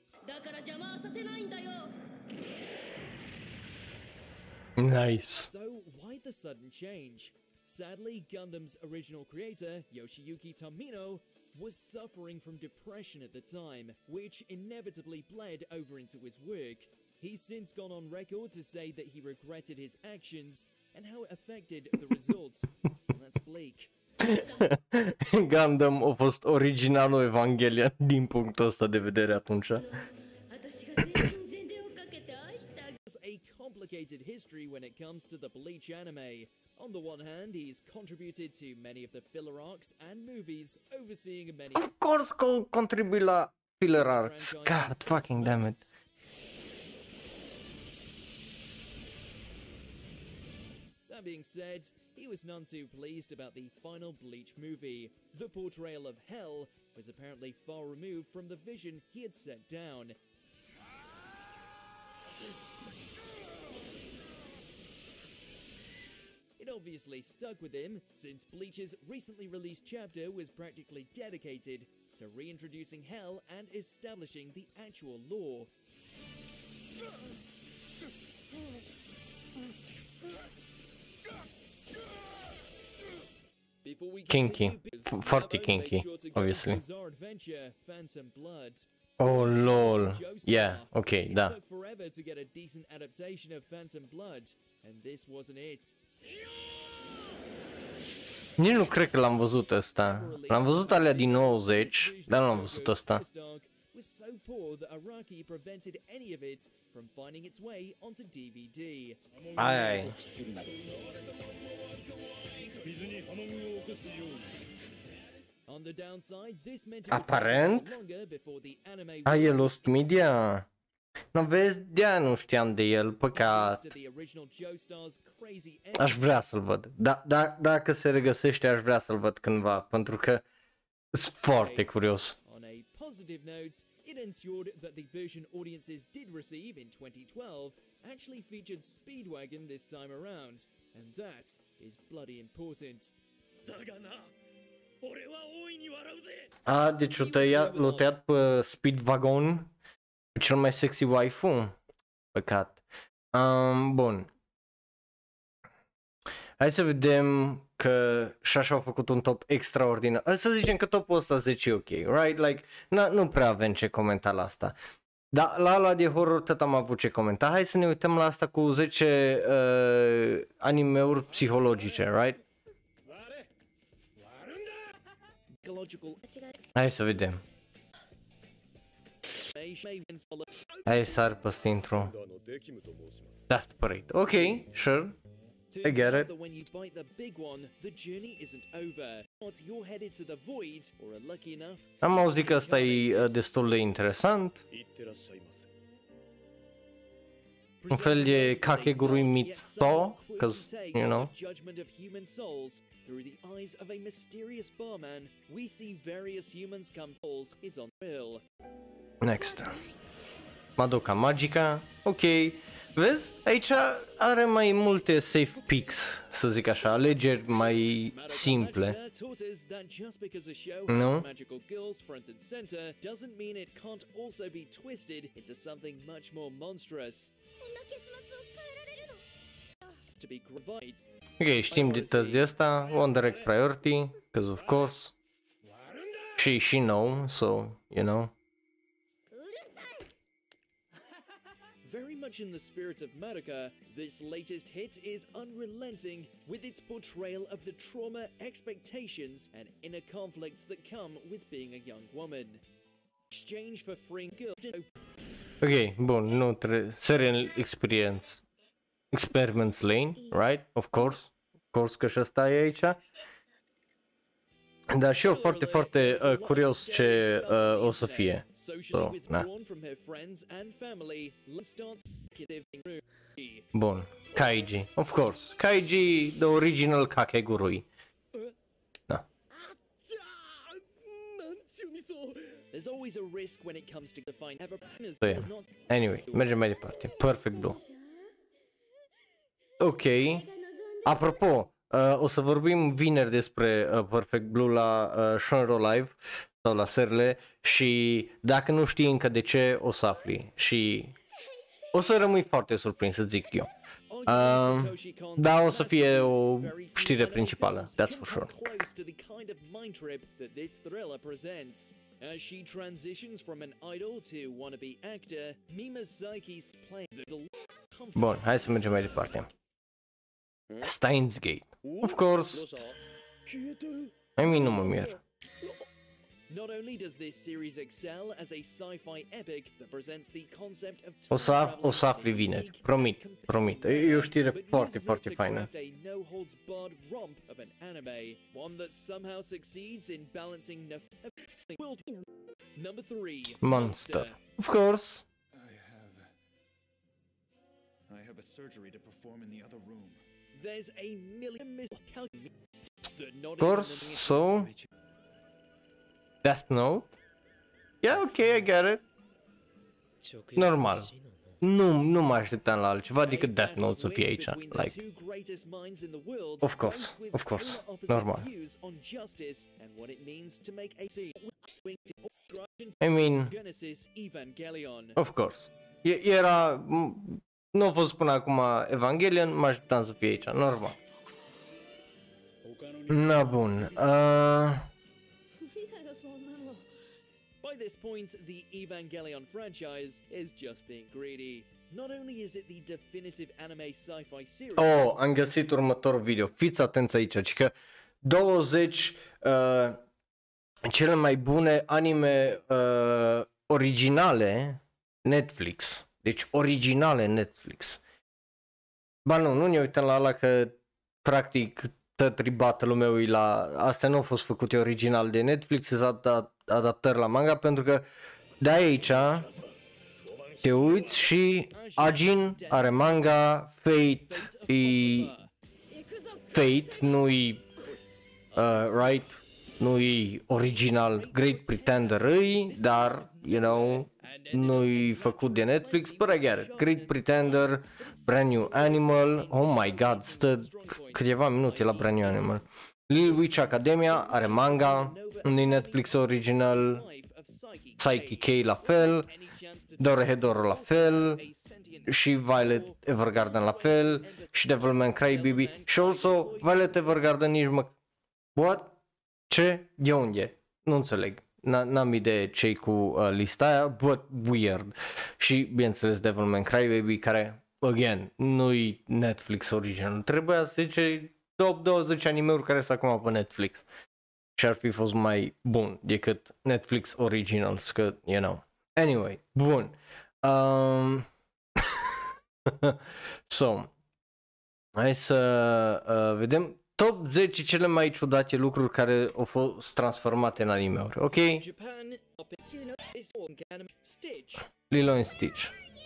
[SPEAKER 1] Nice.
[SPEAKER 2] So, why the sudden change? Sadly, Gundam's original creator, Yoshiyuki Tomino, was suffering from depression at the time, which inevitably bled over into his work. He's since gone on record to say that he regretted his actions and how it affected the results. And that's bleak.
[SPEAKER 1] Gundam a fost originalul Evangelion din punctul ăsta de vedere atunci.
[SPEAKER 2] It's a complicated history when it comes to the Bleach anime. On the one hand, he's contributed to many of the filler arcs and movies, overseeing many...
[SPEAKER 1] Of course că o contribui la filler arcs. God fucking damn it.
[SPEAKER 2] That being said, he was none too pleased about the final Bleach movie. The portrayal of Hell was apparently far removed from the vision he had set down. It obviously stuck with him, since Bleach's recently released chapter was practically dedicated to reintroducing Hell and establishing the actual lore.
[SPEAKER 1] Kinky. Foarte kinky, obviously.
[SPEAKER 2] Adventure, Phantom Blood.
[SPEAKER 1] Oh lol. Yeah, ok, da.
[SPEAKER 2] It took forever to get a decent adaptation of Phantom Blood, and this wasn't it.
[SPEAKER 1] Nici nu cred că l-am văzut ăsta. L-am văzut alea din nouăzeci, dar nu l-am văzut ăsta.
[SPEAKER 2] Was so poor that Araki prevented any of it from finding its way onto D V D.
[SPEAKER 1] Ai, ai.
[SPEAKER 2] On the downside, this meant it
[SPEAKER 1] Aparent,
[SPEAKER 2] would take longer before the anime
[SPEAKER 1] a el Lost Media. Nu vezi, de-aia nu știam de el, păcat. Aș vrea să-l văd. Da, da, dacă se regăsește, aș vrea să-l văd cândva, pentru că sunt foarte curios.
[SPEAKER 2] On a positive note, it ensured that the version audiences did receive in twenty twelve actually featured Speedwagon this time around, and that is bloody important.
[SPEAKER 1] A, deci l-a tăiat, l-a tăiat pe Speedwagon, cel mai sexy waifu. Păcat. Um, bun. Hai să vedem că și așa au făcut un top extraordinar. Să zicem că topul ăsta zece e ok, right? Like, na, nu prea avem ce comenta la asta. Dar la ala de horror tot am avut ce comenta. Hai să ne uităm la asta cu zece uh, anime-uri psihologice, right? Hai să vedem. Hai să sar pe ăsta intro. That's great. Ok, sure. I get it.
[SPEAKER 2] When you bite the big one, the journey isn't over. You're headed to the void or are lucky enough.
[SPEAKER 1] Am auzit că ăsta e uh, destul de interesant. Un fel de Kakegurui meets Saw, cause, you know.
[SPEAKER 2] Judgment of human souls through the eyes of a mysterious barman. We see various humans come falls is on bill.
[SPEAKER 1] Next. Madoka Magica. Ok. Vezi? Aici are mai multe safe picks, să zic așa, alegeri mai simple. Nu? Ok, știm de tăți de asta, One Direct Priority, because of course. She, she know, so, you know.
[SPEAKER 2] Very much in the spirit of Madoka, this latest hit is unrelenting with its portrayal of the trauma, expectations, and inner conflicts that come with being a young woman. Exchange for freeing girls.
[SPEAKER 1] Ok, bun, nu trebuie. Serial experience. Experiments lane, right? Of course. Of course că și ăsta e aici. Dar și eu foarte, foarte uh, curios ce uh, o să fie. So, na. Bun, Kaiji, of course. Kaiji, the original Kakegurui. Da. So, yeah. Anyway, mergem mai departe. Perfect Blue. Ok. Apropo, Uh, o să vorbim vineri despre uh, Perfect Blue la uh, Shonro Live sau la serile și dacă nu știi încă de ce, o să afli și o să rămâi foarte surprins, să zic eu. Uh, da, o să fie o știre principală, that's for sure.
[SPEAKER 2] As she transitions from an idol to wannabe actor, Mima Saiki's playing the
[SPEAKER 1] Bun, hai să mergem mai departe. Steins Gate. Of course. I mean, nu mă mir.
[SPEAKER 2] Not only does this series excel as a sci-fi epic that presents the concept of
[SPEAKER 1] O să, af- o să afli vineri. Promit, promit. E o știre foarte, foarte faină. Monster. Of course.
[SPEAKER 11] I have a surgery to perform in the other room.
[SPEAKER 2] There's a million
[SPEAKER 1] Of course, so Death Note. Yeah, okay, I get it. Normal. Nu, nu mă așteptam la altceva decât Death Note să fie aici. Like, of course, of course, normal. I mean, of course. E- era, nu a fost până acum Evangelion, mă așteptam să fie aici, normal. Na bun. Uh...
[SPEAKER 2] By this point, the Evangelion franchise is just being greedy. Not only is it the definitive anime sci-fi series.
[SPEAKER 1] Oh, am găsit următorul video. Fiți atenți aici, ci că douăzeci uh, cele mai bune anime uh, originale Netflix. Deci originale Netflix. Ba nu, nu ne uităm la ala că practic tot rebuttal-ul meu e la astea nu au fost făcute original de Netflix, sunt adaptări la manga, pentru că de aici te uiți și Ajin are manga, Fate e Fate, nu-i uh, right, nu-i original, Great Pretender îi, dar, you know, nu-i făcut de Netflix, but I get it. Great Pretender, Brand New Animal, oh my god, stă câteva minute la Brand New Animal. Lil Witch Academia are manga, nu-i Netflix original, Psyche K la fel, Dorohedoro la fel, și Violet Evergarden la fel, și Devil May Cry Baby, și also Violet Evergarden nici mă... What? Ce? De unde? Nu înțeleg. N-am idee ce-i cu uh, lista aia, but weird. Și bineînțeles Devil May Cry Baby, care, again, nu-i Netflix original. Trebuia să zice top douăzeci anime-uri care sunt acum pe Netflix. Și ar fi fost mai bun decât Netflix Originals, că, you know. Anyway, bun. Um... so, hai să uh, vedem top zece cele mai ciudate lucruri care au fost transformate în anime-uri, ok? Lilo and Stitch.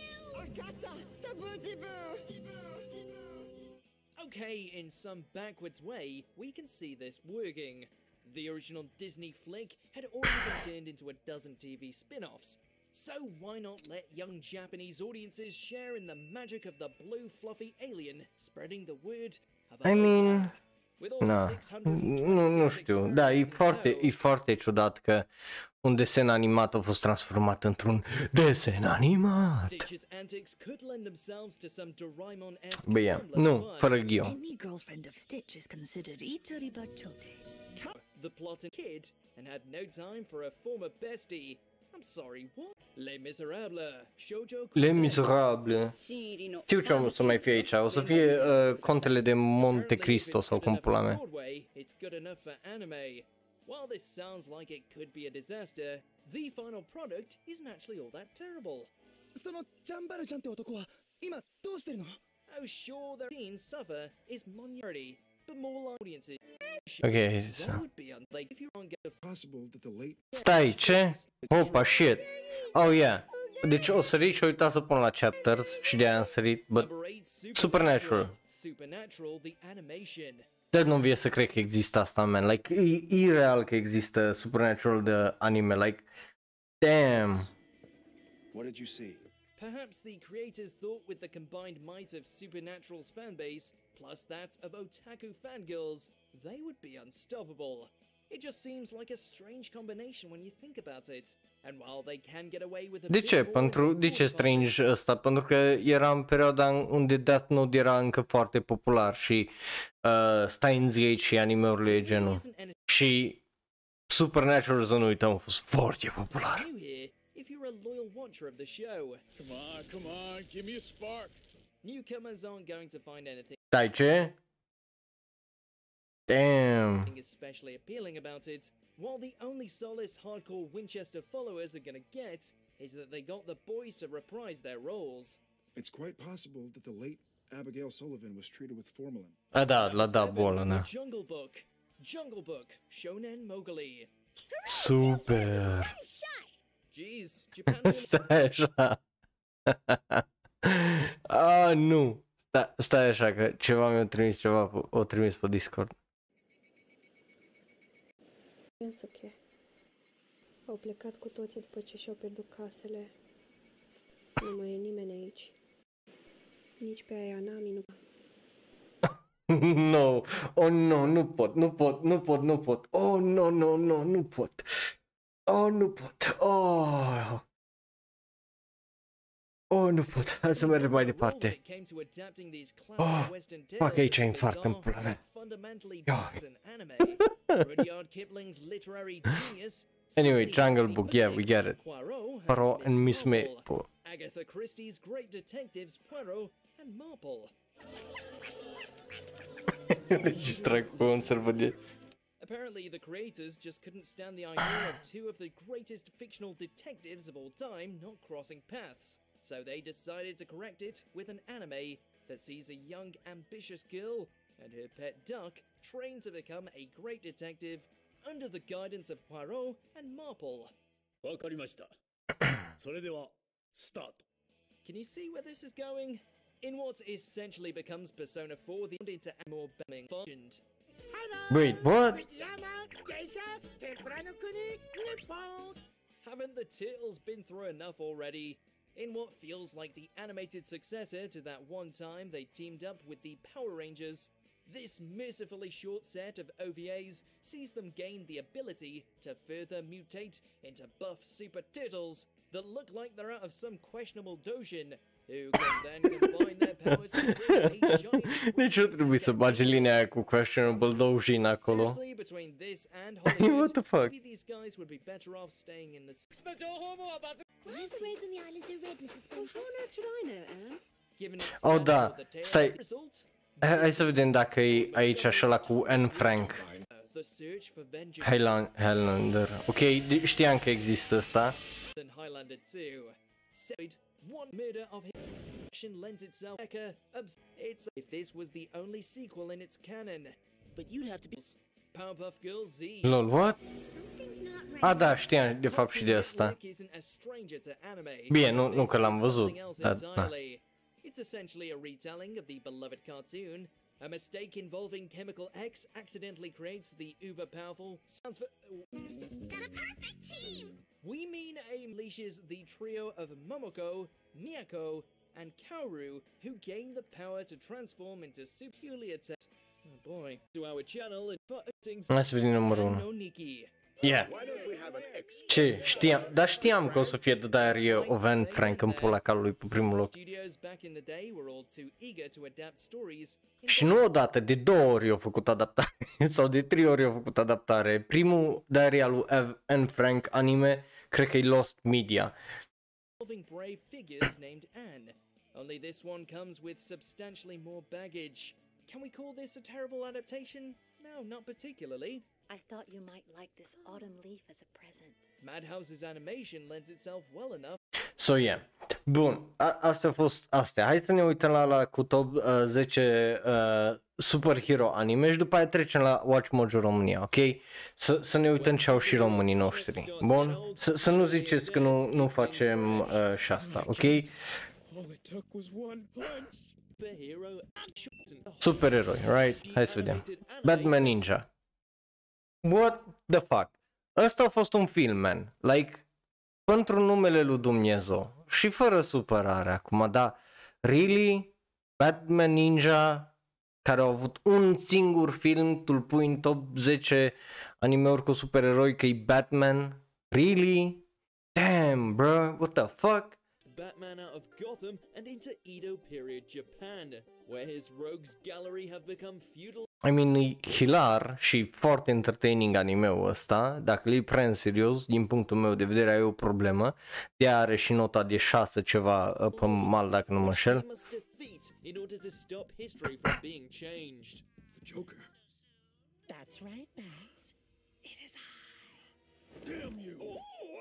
[SPEAKER 12] Okay, in some backwards way, we can see this working. The original Disney flick had already been turned into a dozen T V spin-offs. So why not let young Japanese audiences share in the magic of the blue fluffy alien, spreading the word of
[SPEAKER 1] I mean, na, nu, nu știu, da, e foarte, e foarte ciudat că un desen animat a fost transformat într-un desen animat. Bine, nu, fără ghio.
[SPEAKER 12] The plot and kid and had no time for a former bestie. I'm sorry, what? Les Miserables, Shoujo.
[SPEAKER 1] Les Miserables. Știu ce o să mai fie aici, o să fie uh, Contele de Monte Cristo sau cum pula mea.
[SPEAKER 12] It's good enough for anime. While this sounds like it could be a disaster, the final product isn't actually all that terrible. Oh sure, the teen suffer is monumental, but more like audiences.
[SPEAKER 1] Ok, so. Stai, ce? Opa, shit. Oh, yeah. Deci o sărit și o uitat să pun la chapters și de-aia am sărit, but Supernatural. Dar nu vie să cred că există asta, man. Like, e, e real că există Supernatural de anime, like, damn.
[SPEAKER 11] What did you see?
[SPEAKER 12] Perhaps the creators thought with the combined might of Supernatural's fanbase, plus that of otaku fangirls, they would be unstoppable. It just seems like a strange combination when you think about it. And while they can get away with a
[SPEAKER 1] De ce?
[SPEAKER 12] bit more
[SPEAKER 1] Pentru, de ce strange ăsta? Pentru că era în perioada unde Death Note era încă foarte popular și uh, Steins Gate și anime-urile genul. Și Supernatural, să nu uităm, a fost foarte popular.
[SPEAKER 12] If you're a loyal watcher of the show.
[SPEAKER 5] Come on, come on, give me a spark.
[SPEAKER 12] Newcomers aren't going to find anything
[SPEAKER 1] Stai, ce? Damn.
[SPEAKER 12] especially appealing about it, while the only solace hardcore Winchester followers are gonna get is that they got the boys to reprise their roles.
[SPEAKER 11] It's quite possible that the late Abigail Sullivan was treated with formalin.
[SPEAKER 1] A da, l-a dat bolă, na.
[SPEAKER 12] Jungle Book. Jungle Book. Shonen Mowgli.
[SPEAKER 1] Super.
[SPEAKER 12] Jeez, Japan.
[SPEAKER 1] Stai așa. Ah, nu. Stai, stai așa că ceva mi-a trimis, ceva o trimis pe Discord.
[SPEAKER 6] Kensuke. Au plecat cu toții după ce și-au pierdut casele. Nu mai e nimeni aici. Nici pe aia Nami nu...
[SPEAKER 1] No, oh no, nu pot, nu pot, nu pot, nu pot. Oh no, no, no, nu pot. Oh, nu pot. Oh. Oh, nu pot. Hai să mergem mai departe. Oh, fac aici infart în pula mea. Anyway, Jungle Book, yeah, we get it. Poirot and Miss Maple.
[SPEAKER 12] Agatha Christie's great detectives Poirot and Marple.
[SPEAKER 1] Registrat cu un servădier.
[SPEAKER 12] Apparently, the creators just couldn't stand the idea of two of the greatest fictional detectives of all time not crossing paths. So they decided to correct it with an anime that sees a young, ambitious girl and her pet duck trained to become a great detective under the guidance of Poirot and Marple.
[SPEAKER 5] わかりました。それでは、スタート。
[SPEAKER 12] Can you see where this is going? In what essentially becomes Persona four, the into more bombing fashioned.
[SPEAKER 1] Wait, what?
[SPEAKER 12] Haven't the turtles been through enough already? In what feels like the animated successor to that one time they teamed up with the Power Rangers, this mercifully short set of O V As sees them gain the ability to further mutate into buff super turtles that look like they're out of some questionable dojin, who can then combine their powers to create a giant.
[SPEAKER 1] Deci nu trebuie să bage linia aia cu questionable doujin acolo.
[SPEAKER 12] Seriously, between this and Hollywood,
[SPEAKER 1] What the fuck?
[SPEAKER 12] maybe these guys would be better off staying in the.
[SPEAKER 7] Why is the roads in the island so red, missus Spencer? How on earth should I know, Anne?
[SPEAKER 12] Given its
[SPEAKER 1] Oh,
[SPEAKER 12] standard
[SPEAKER 1] da.
[SPEAKER 12] of the tale
[SPEAKER 1] Stai.
[SPEAKER 12] results,
[SPEAKER 1] Hai, hai să vedem dacă e aici așa la cu Anne Frank.
[SPEAKER 12] the search for vengeance.
[SPEAKER 1] Highland, Highlander. Ok, de- știam că există ăsta.
[SPEAKER 12] Than Highlander two. Said one murder of his action lends itself Becca obs- it's if this was the only sequel in its canon. But you'd have to be Powerpuff Girls Z.
[SPEAKER 1] Lol, what?
[SPEAKER 7] Something's not right.
[SPEAKER 1] A, da, știam de fapt și de asta.
[SPEAKER 12] Isn't a stranger to anime.
[SPEAKER 1] Bine, nu, nu că l-am văzut,
[SPEAKER 12] Something else
[SPEAKER 1] dar, na.
[SPEAKER 12] entirely. It's essentially a retelling of the beloved cartoon. A mistake involving Chemical X accidentally creates the uber powerful sounds for
[SPEAKER 7] They're the perfect team!
[SPEAKER 12] we mean a unleashes the trio of Momoko, Miyako, and Kaoru, who gain the power to transform into superior te- Oh boy. To our channel and for things
[SPEAKER 1] Hai să vedem numărul unu.
[SPEAKER 12] Noniki.
[SPEAKER 1] Yeah. Ce? Știam, dar știam că o să fie The Diary of Anne Frank în pula calului pe primul loc.
[SPEAKER 12] Studios back in the day were all too eager to adapt stories.
[SPEAKER 1] Și nu odată, de două ori au făcut adaptare, sau de trei ori au făcut adaptare. Primul Diary al lui Anne Frank anime, cred că e Lost Media.
[SPEAKER 12] Involving brave figures named Anne. Only this one comes with substantially more baggage. Can we call this a terrible adaptation? No, not particularly.
[SPEAKER 13] I thought you might like this autumn leaf as a present.
[SPEAKER 12] Madhouse's animation lends itself well enough.
[SPEAKER 1] So, yeah. Bun, a- astea au fost astea. Hai să ne uităm la, la cu top uh, zece uh, superhero anime și după aia trecem la Watch Mojo România, ok? Să, să ne uităm ce au și românii noștri. Bun? Să, să nu ziceți că nu, nu facem uh, și asta, ok?
[SPEAKER 8] All it took was one punch.
[SPEAKER 12] Superhero
[SPEAKER 1] Supereroi, right? Hai să vedem. Batman Ninja. What the fuck? Ăsta a fost un film, man. Like, pentru numele lui Dumnezeu. Și fără supărare acum, dar really? Batman Ninja, care au avut un singur film, tu-l pui în top zece anime-uri cu supereroi că e Batman? Really? Damn, bro, what the fuck?
[SPEAKER 12] Batman out of Gotham and into Edo period Japan, where his rogues gallery have become feudal.
[SPEAKER 1] I mean, e hilar și foarte entertaining anime-ul ăsta, dacă îi prea în serios, din punctul meu de vedere ai o problemă, de are și nota de șase ceva pe mal, dacă nu mă înșel.
[SPEAKER 12] He must defeat in order to stop history from being changed.
[SPEAKER 11] The Joker.
[SPEAKER 10] That's right, Bats. It is I.
[SPEAKER 8] Damn you!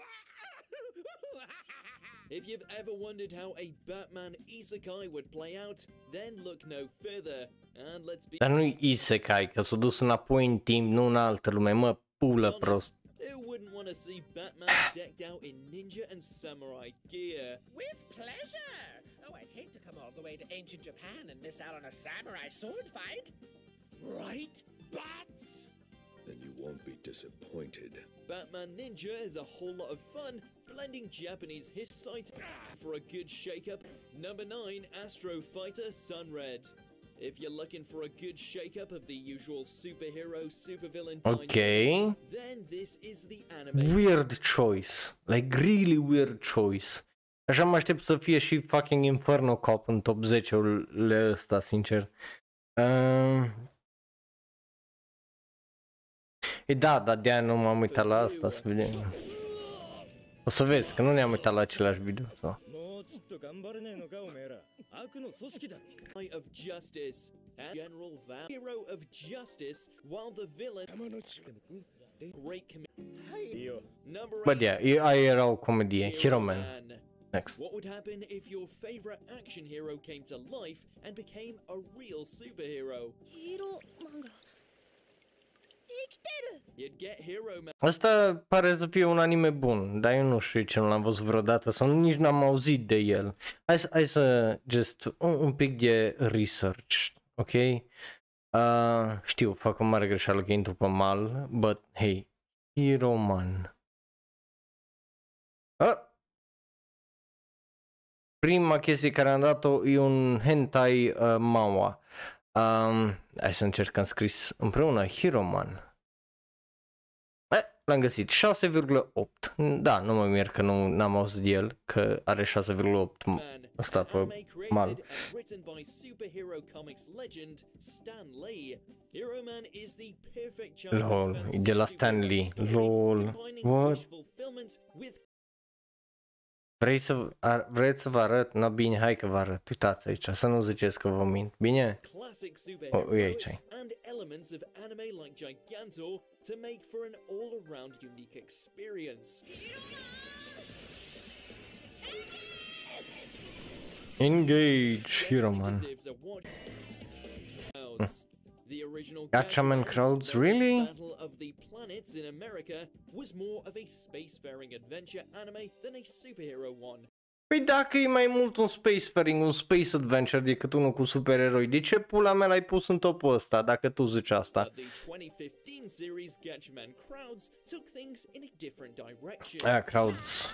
[SPEAKER 12] If you've ever wondered how a Batman isekai would play out, then look no further. And let's be
[SPEAKER 1] Dar nu-i isekai, că s-a dus înapoi în timp, nu în altă lume, mă, pulă
[SPEAKER 12] honest,
[SPEAKER 1] prost.
[SPEAKER 12] who wouldn't want to see Batman decked out in ninja and samurai gear?
[SPEAKER 10] With pleasure! Oh, I'd hate to come all the way to ancient Japan and miss out on a samurai sword fight. Right, Bats?
[SPEAKER 8] Then you won't be disappointed.
[SPEAKER 12] Batman Ninja is a whole lot of fun, blending Japanese history for a good shake-up. Number nine, Astro Fighter Sunred. If you're looking for a good shake-up of the usual superhero, supervillain
[SPEAKER 1] Ok.
[SPEAKER 12] then this is the anime.
[SPEAKER 1] Weird choice. Like, really weird choice. Așa mă aștept să fie și fucking Inferno Cop în top zece-urile ăsta, sincer. Uh... E da, dar de-aia nu m-am uitat la asta, să vedem. O să vezi că nu ne-am uitat la același video. Sau?
[SPEAKER 12] Eye of Justice and General Van, Hero of Justice, while the villain Great Com- Number
[SPEAKER 1] Bă, de
[SPEAKER 12] eight,
[SPEAKER 1] aia era o comedie. Hero Man.
[SPEAKER 12] Man.
[SPEAKER 1] Next.
[SPEAKER 12] What would happen if your favorite action hero came to life and became a real superhero?
[SPEAKER 7] Hero manga.
[SPEAKER 12] You'd get Hero Man.
[SPEAKER 1] Asta pare să fie un anime bun, dar eu nu știu ce nu l-am văzut vreodată sau nici n-am auzit de el. Hai să, hai să just un, un pic de research, ok? Uh, știu, fac o mare greșeală că intru pe mal, but hey, Hero Man. Ah! Prima chestie care am dat-o e un hentai uh, manhwa. Um, hai să încercăm scris împreună, Hero Man. l-am găsit, șase virgulă opt. Da, nu mă mir că nu n-am auzit de el, că are șase virgulă opt ăsta pe mal. Lol, e de la Stan Lee. Lol, what? Vrei să, ar, vreți să vă arăt? No, bine, hai că vă arăt. Uitați aici, să nu ziceți că vă mint. Bine? O, e aici.
[SPEAKER 2] And elements of anime like Gigantor to make for an all-around unique experience.
[SPEAKER 1] Engage, Hero Man. Hm.
[SPEAKER 2] The original
[SPEAKER 1] Gatchaman crowds, really?
[SPEAKER 2] Battle of the Planets in America was more of a spacefaring adventure anime than a superhero one.
[SPEAKER 1] Păi dacă e mai mult un spacefaring, un space adventure decât unul cu supereroi, de ce pula mea l-ai pus în topul ăsta, dacă tu zici asta?
[SPEAKER 2] The twenty fifteen series Gatchaman Crowds took things in a different direction.
[SPEAKER 1] Aia, crowds.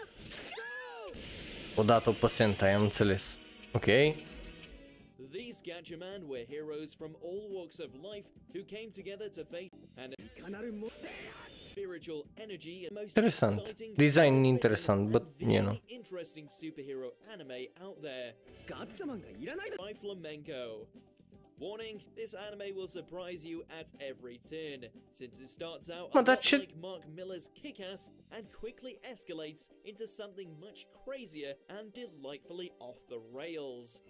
[SPEAKER 1] O dată pe Sentai, am înțeles. Ok.
[SPEAKER 2] These Gatchaman were heroes from all walks of life who came together to face an spiritual energy and most
[SPEAKER 1] Interesant.
[SPEAKER 2] exciting
[SPEAKER 1] Design interesant, but you know.
[SPEAKER 2] visually interesting superhero anime out there. By Flamenco. Warning, this anime will surprise you at every turn, since it starts out a
[SPEAKER 1] Mă, dar
[SPEAKER 2] lot
[SPEAKER 1] ce...
[SPEAKER 2] like Mark Miller's Kick-Ass and quickly escalates into something much crazier and delightfully off the rails.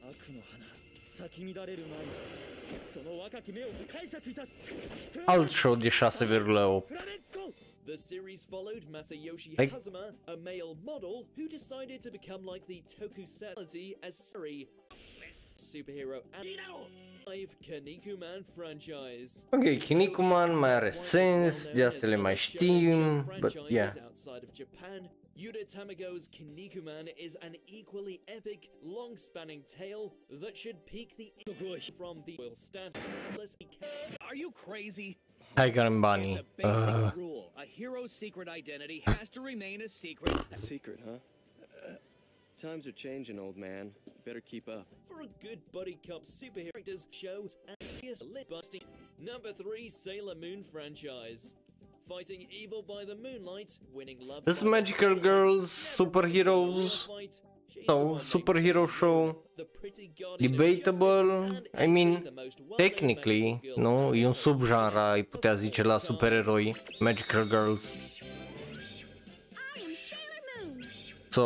[SPEAKER 1] Alt show de șase virgulă opt.
[SPEAKER 2] The series followed Masayoshi
[SPEAKER 1] Like-
[SPEAKER 2] Hazama, a male model who decided to become like the tokusatsu as Suri superhero and live Kinnikuman franchise.
[SPEAKER 1] Ok, Kinnikuman mai are sens, de astea le mai știm, but yeah.
[SPEAKER 2] Outside of Japan, Yuta Tamago's Kinnikuman is an equally epic, long-spanning tale that should pique the from the oil stand.
[SPEAKER 14] Are you crazy?
[SPEAKER 1] Hai că am banii.
[SPEAKER 14] It's a basic
[SPEAKER 1] Uh,
[SPEAKER 14] rule. A hero's secret identity has to remain a secret.
[SPEAKER 15] Secret, huh? Uh, times are changing, old man. Better keep up.
[SPEAKER 2] For a good buddy cop superhero characters shows and lip busting. Number three, Sailor Moon franchise. Fighting evil by the moonlight, winning love.
[SPEAKER 1] This Magical Girls, superheroes, sau superhero show, debatable, I mean, technically, nu, e un subgenre, ai putea zice, la supereroi, Magical Girls. So,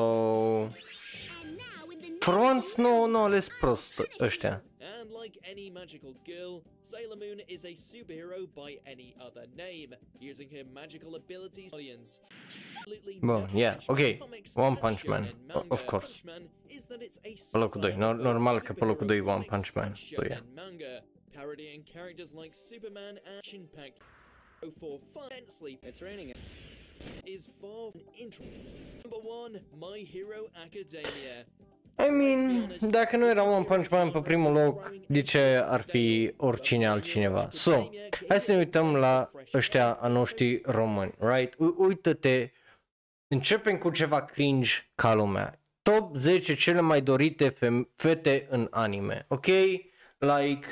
[SPEAKER 1] for once, nu, nu ales prost ăștia.
[SPEAKER 2] And like any magical girl, Sailor Moon is a superhero by any other name, using her magical abilities. Aliens.
[SPEAKER 1] Bun, yeah, ok, One Punch Man, o- of course. Pe locul doi, no- normal că pe locul doi One Punch Man, so yeah.
[SPEAKER 2] Manga, parodying characters like Superman and action-packed. For fun, sleep. It's raining. Is far interesting. Number one, My Hero Academia.
[SPEAKER 1] I mean, dacă nu era One Punch Man pe primul loc, de ce ar fi oricine altcineva? So, hai să ne uităm la ăștia a noștri români, right? U- uită-te, începem cu ceva cringe ca lumea. Top zece cele mai dorite fem- fete în anime, ok? Like...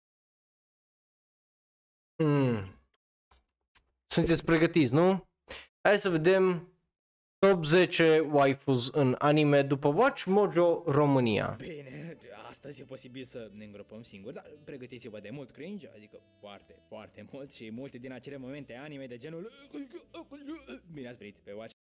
[SPEAKER 1] Mm. Sunteți pregătiți, nu? Hai să vedem top zece waifus în anime după Watch Mojo România.
[SPEAKER 16] Bine, astăzi e posibil să ne îngropăm singuri, dar pregătiți-vă de mult cringe, adică foarte, foarte mult și multe din acele momente anime de genul bine ați venit pe Watch.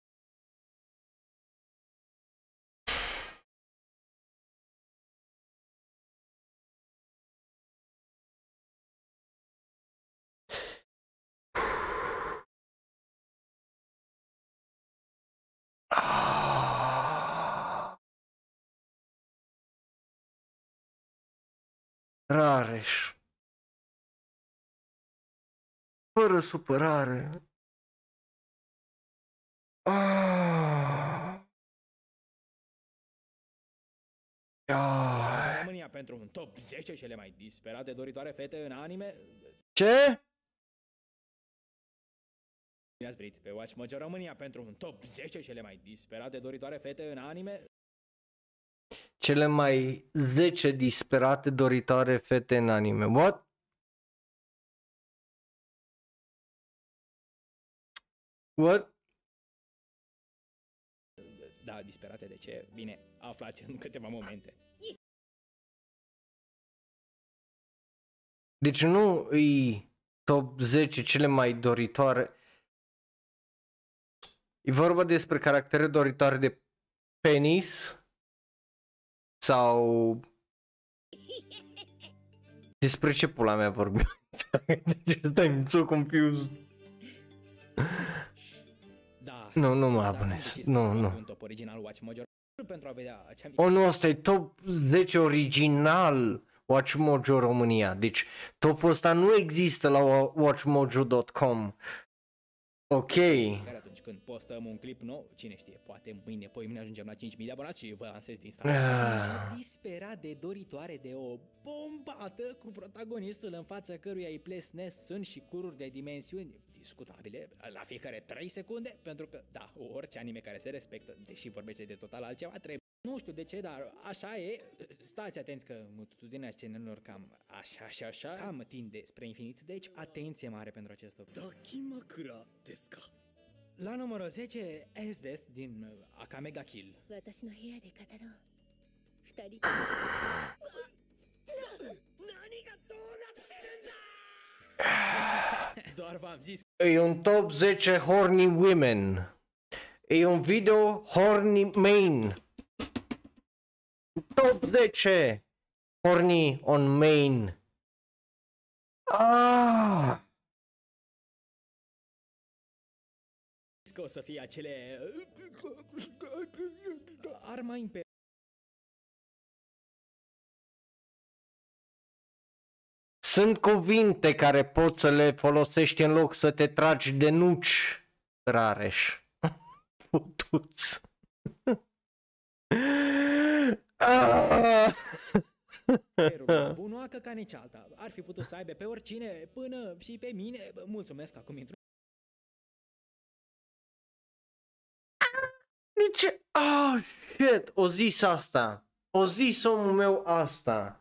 [SPEAKER 1] Rareș. Fără supărare. Ah.
[SPEAKER 16] Sunteți România pentru un top zece cele mai disperate doritoare fete în anime.
[SPEAKER 1] Ce?
[SPEAKER 16] Bine ați venit pe Watch Mojo România pentru un top zece cele mai disperate doritoare fete în anime.
[SPEAKER 1] Cele mai zece disperate doritoare fete în anime. What? What?
[SPEAKER 16] Da, disperate de ce? Bine, aflați în câteva momente.
[SPEAKER 1] Deci nu îi top zece cele mai doritoare. E vorba despre caractere doritoare de penis sau despre ce pula mea vorbim? Stai, so confused.
[SPEAKER 16] Da.
[SPEAKER 1] Nu, nu mă abonez. Nu, nu.
[SPEAKER 16] Un top original Watch Mojo pentru a vedea ce am...
[SPEAKER 1] O, nu, ăsta e top zece original Watch Mojo România. Deci topul ăsta nu există la watch mojo dot com. Ok.
[SPEAKER 16] Care atunci când postăm un clip nou, cine știe, poate mâine, poi mâine ajungem la cinci mii de abonați și vă lansez din start.
[SPEAKER 1] Ah.
[SPEAKER 16] Disperat de doritoare de o bombată cu protagonistul în fața căruia îi plesnesc sân și cururi de dimensiuni discutabile la fiecare trei secunde, pentru că, da, orice anime care se respectă, deși vorbește de total altceva, trebuie. Nu știu de ce, dar așa e. Stați atenți că multitudinea scenelor cam așa și așa cam tinde spre infinit, deci atenție mare pentru acest top.
[SPEAKER 10] Dakimakura desu ka?
[SPEAKER 16] La numărul zece, S-Death din uh, Akame ga Kill. Doar v-am zis.
[SPEAKER 1] E un top zece horny women. E un video horny main. Top zece horny on main. Ah.
[SPEAKER 16] Că o să fie acele arma imperială.
[SPEAKER 1] Sunt cuvinte care poți să le folosești în loc să te tragi de nuci, Rareș. Putuți. Ah.
[SPEAKER 16] Bunoacă ca nici alta. Ar fi putut să aibă pe oricine, până și pe mine. Mulțumesc, acum intru.
[SPEAKER 1] Nici... Ah, shit, o zis asta. O zis omul meu asta.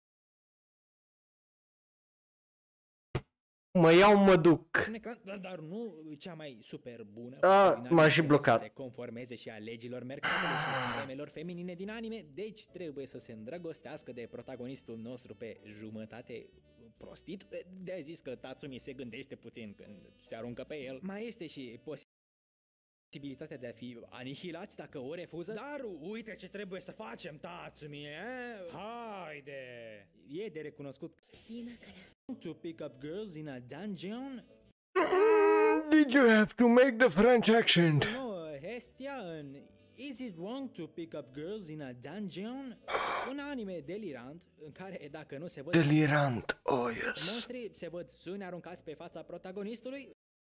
[SPEAKER 1] Mă iau, mă duc.
[SPEAKER 16] Dar, dar nu cea mai super bună.
[SPEAKER 1] Ah, m-a și blocat.
[SPEAKER 16] Să se conformeze și a legilor mercatului și a temelor feminine din anime, deci trebuie să se îndrăgostească de protagonistul nostru pe jumătate prostit. De-a zis că Tatsumi se gândește puțin când se aruncă pe el. Mai este și posibilitatea de a fi anihilați dacă o refuză. Dar uite ce trebuie să facem, Tatsumi, e? Haide! E de recunoscut. To pick up girls in a dungeon?
[SPEAKER 1] Did you have to make the French accent?
[SPEAKER 16] No, Hestia în Is it wrong to pick up girls in a dungeon? Un anime delirant în care dacă nu se văd
[SPEAKER 1] delirant, oh yes.
[SPEAKER 16] monstri, se văd suni aruncați pe fața protagonistului.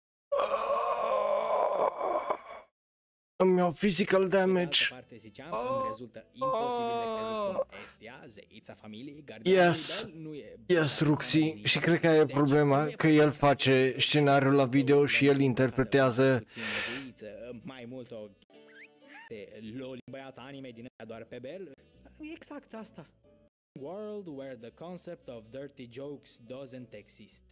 [SPEAKER 1] Îmi iau physical damage.
[SPEAKER 16] Pe parte ziceam, oh, îmi rezultă imposibil de crezut cum Estia, zeița familiei, gardianul
[SPEAKER 1] yes.
[SPEAKER 16] nu e...
[SPEAKER 1] Yes, Ruxi. Și cred că e problema că el face scenariul la video și el interpretează...
[SPEAKER 16] Mai mult o... de loli băiat anime din aia doar pe bel. Exact asta. World where the concept of dirty jokes doesn't exist.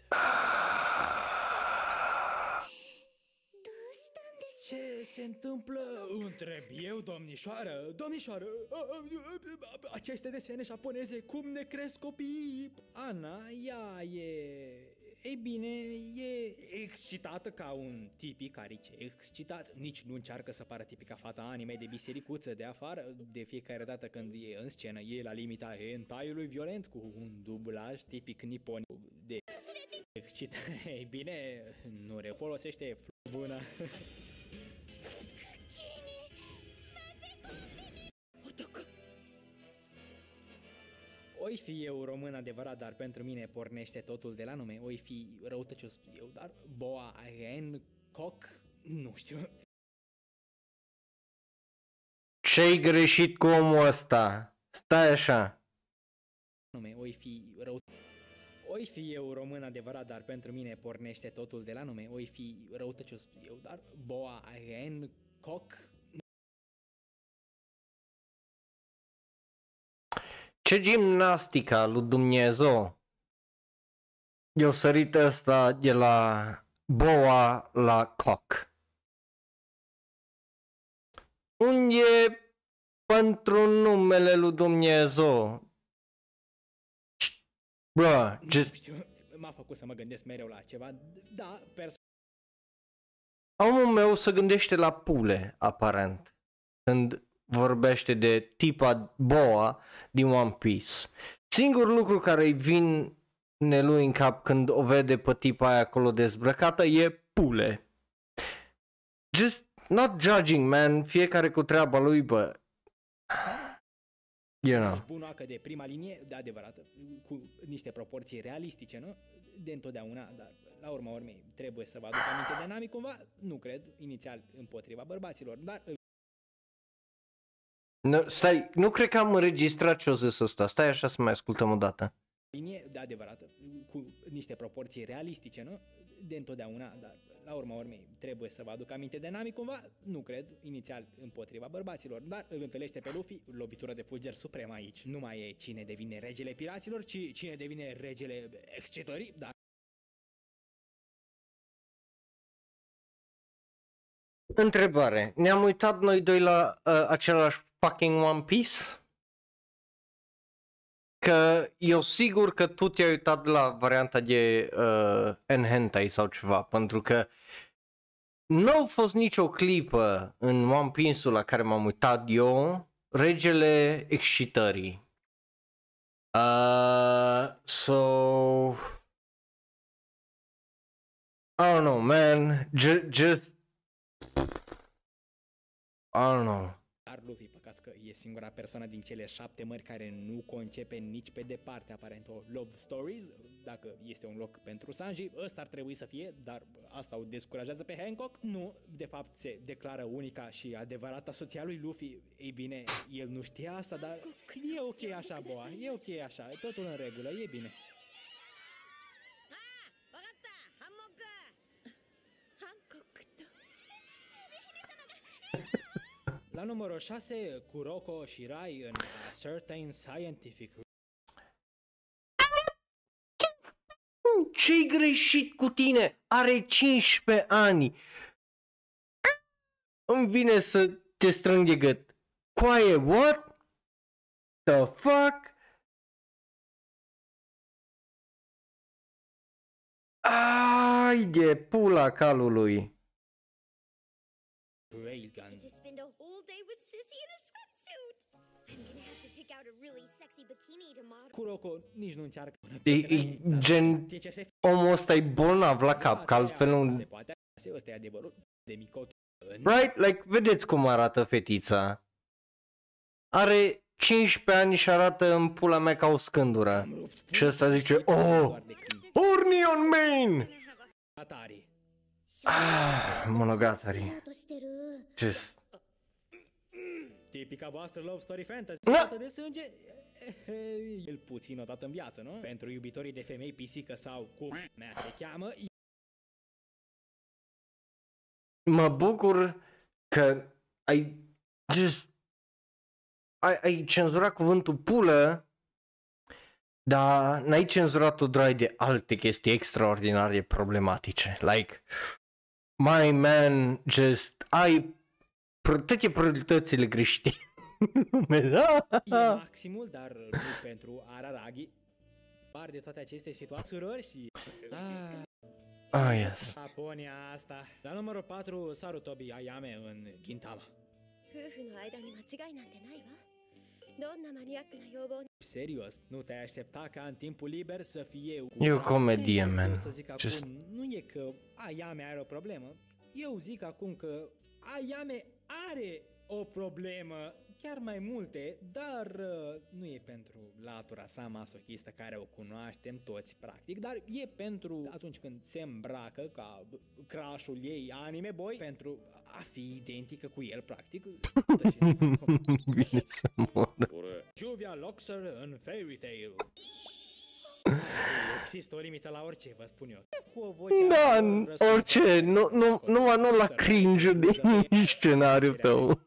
[SPEAKER 16] Ce se întâmplă? Întreb eu, domnișoară, domnișoară, aceste desene japoneze, cum ne cresc copiii? Ana, ea e... Ei bine, e excitată ca un tipic arice excitat. Nici nu încearcă să pară tipica fata anime de bisericuță de afară. De fiecare dată când e în scenă, e la limita hentai-ului violent cu un dublaj tipic nipon de excitat. Ei bine, nu refolosește bună. Oi fi eu român adevărat, dar pentru mine pornește totul de la nume. Oi fi răutăcios eu, dar Boa Hancock, nu știu.
[SPEAKER 1] Ce-ai greșit cu omul ăsta? Stai așa.
[SPEAKER 16] Nume, oi fi rău... Oi fi eu român adevărat, dar pentru mine pornește totul de la nume. Oi fi răutăcios eu, dar Boa Hancock.
[SPEAKER 1] Ce gimnastica lui Dumnezeu. Eu sărit ăsta de la boa la cock. unde pentru numele lui Dumnezeu? Bro, just...
[SPEAKER 16] Știu, m-a făcut să mă gândesc mereu la ceva. Da, perso-
[SPEAKER 1] Omul meu se gândește la pule, aparent, când vorbește de tipa boa din One Piece. Singurul lucru care îi vine lui în cap când o vede pe tipa aia acolo dezbrăcată e pule. Just not judging, man, fiecare cu treaba lui, bă. You know.
[SPEAKER 16] bunoacă de prima linie, de adevărată, cu niște proporții realistice, nu? De întotdeauna, dar la urma urmei trebuie să vă aduc aminte de Nami cumva, nu cred, inițial împotriva bărbaților, dar îl
[SPEAKER 1] No, stai, nu cred că am înregistrat ce o zis ăsta, stai așa să mai ascultăm o dată.
[SPEAKER 16] linie, de adevărată, cu niște proporții realistice, nu? De întotdeauna, dar la urma urmei trebuie să vă aduc aminte de Nami cumva, nu cred, inițial împotriva bărbaților, dar îl întâlnește pe Luffy, lovitură de fulger suprem aici. Nu mai e cine devine regele piraților, ci cine devine regele excitării, dar
[SPEAKER 1] Întrebare, ne-am uitat noi doi la uh, același fucking One Piece? Că eu sigur că tu te-ai uitat la varianta de uh, Enhentai sau ceva, pentru că nu a fost nicio clipă în One Piece-ul la care m-am uitat eu, regele excitării. Uh, so... I don't know, man, J- just... I don't know.
[SPEAKER 16] Dar Luffy, păcat că e singura persoană din cele șapte mări care nu concepe nici pe departe aparent o love stories. Dacă este un loc pentru Sanji, ăsta ar trebui să fie, dar asta o descurajează pe Hancock. Nu, de fapt se declară unica și adevărata soția lui Luffy. Ei bine, el nu știa asta, dar e ok așa, boa, e ok așa, totul în regulă, e bine. La numărul șase, Kuroko Shirai în A Certain Scientific.
[SPEAKER 1] Ce-i greșit cu tine? Are cincisprezece ani. Îmi vine să te strâng de gât. Coaie, what? The fuck? Ai de pula calului.
[SPEAKER 16] Railgun.
[SPEAKER 17] Just spend a whole day with Sissy in a swimsuit. I'm gonna have to pick out a really sexy bikini to model.
[SPEAKER 16] Kuroko nici nu încearcă.
[SPEAKER 1] E, e gen, omul ăsta e bolnav la cap, că altfel nu...
[SPEAKER 16] Se poate, ăsta e adevărul de micot.
[SPEAKER 1] Right? Like, vedeți cum arată fetița. Are cincisprezece ani și arată în pula mea ca o scândură. Și ăsta zice, oh, horny on main! Ah, Monogatari. Just...
[SPEAKER 16] Tipica voastră love story fantasy,
[SPEAKER 1] no.
[SPEAKER 16] de sânge, el puțin notat în viață, nu? Pentru iubitorii de femei pisică sau cum mea se cheamă.
[SPEAKER 1] Mă bucur că ai just ai, ai cenzurat cuvântul pulă, dar n-ai cenzurat-o drag de alte chestii extraordinar de problematice. Like, my man, just ai toate prioritățile greșite.
[SPEAKER 16] E maximul, dar nu pentru Araragi. Par de toate aceste situații surori și... Ah,
[SPEAKER 1] oh, yes.
[SPEAKER 16] Japonia asta. La numărul patru, Sarutobi Ayame în Gintama. Serios, nu te-ai aștepta ca în timpul liber să fie eu cu...
[SPEAKER 1] E o comedie, man.
[SPEAKER 16] Să zic acum,
[SPEAKER 1] Just...
[SPEAKER 16] nu e că Ayame are o problemă. Eu zic acum că Ayame are o problemă, chiar mai multe, dar uh, nu e pentru latura sa masochistă care o cunoaștem toți practic, dar e pentru atunci când se îmbracă ca crush-ul ei anime boy, pentru a fi identică cu el practic.
[SPEAKER 1] Bine să moră.
[SPEAKER 16] Juvia Loxer în Fairy Tail. Există o limită la orice, vă spun eu. Cu o voce
[SPEAKER 1] da, orice, nu, nu, nu, nu la cringe de nici scenariul tău.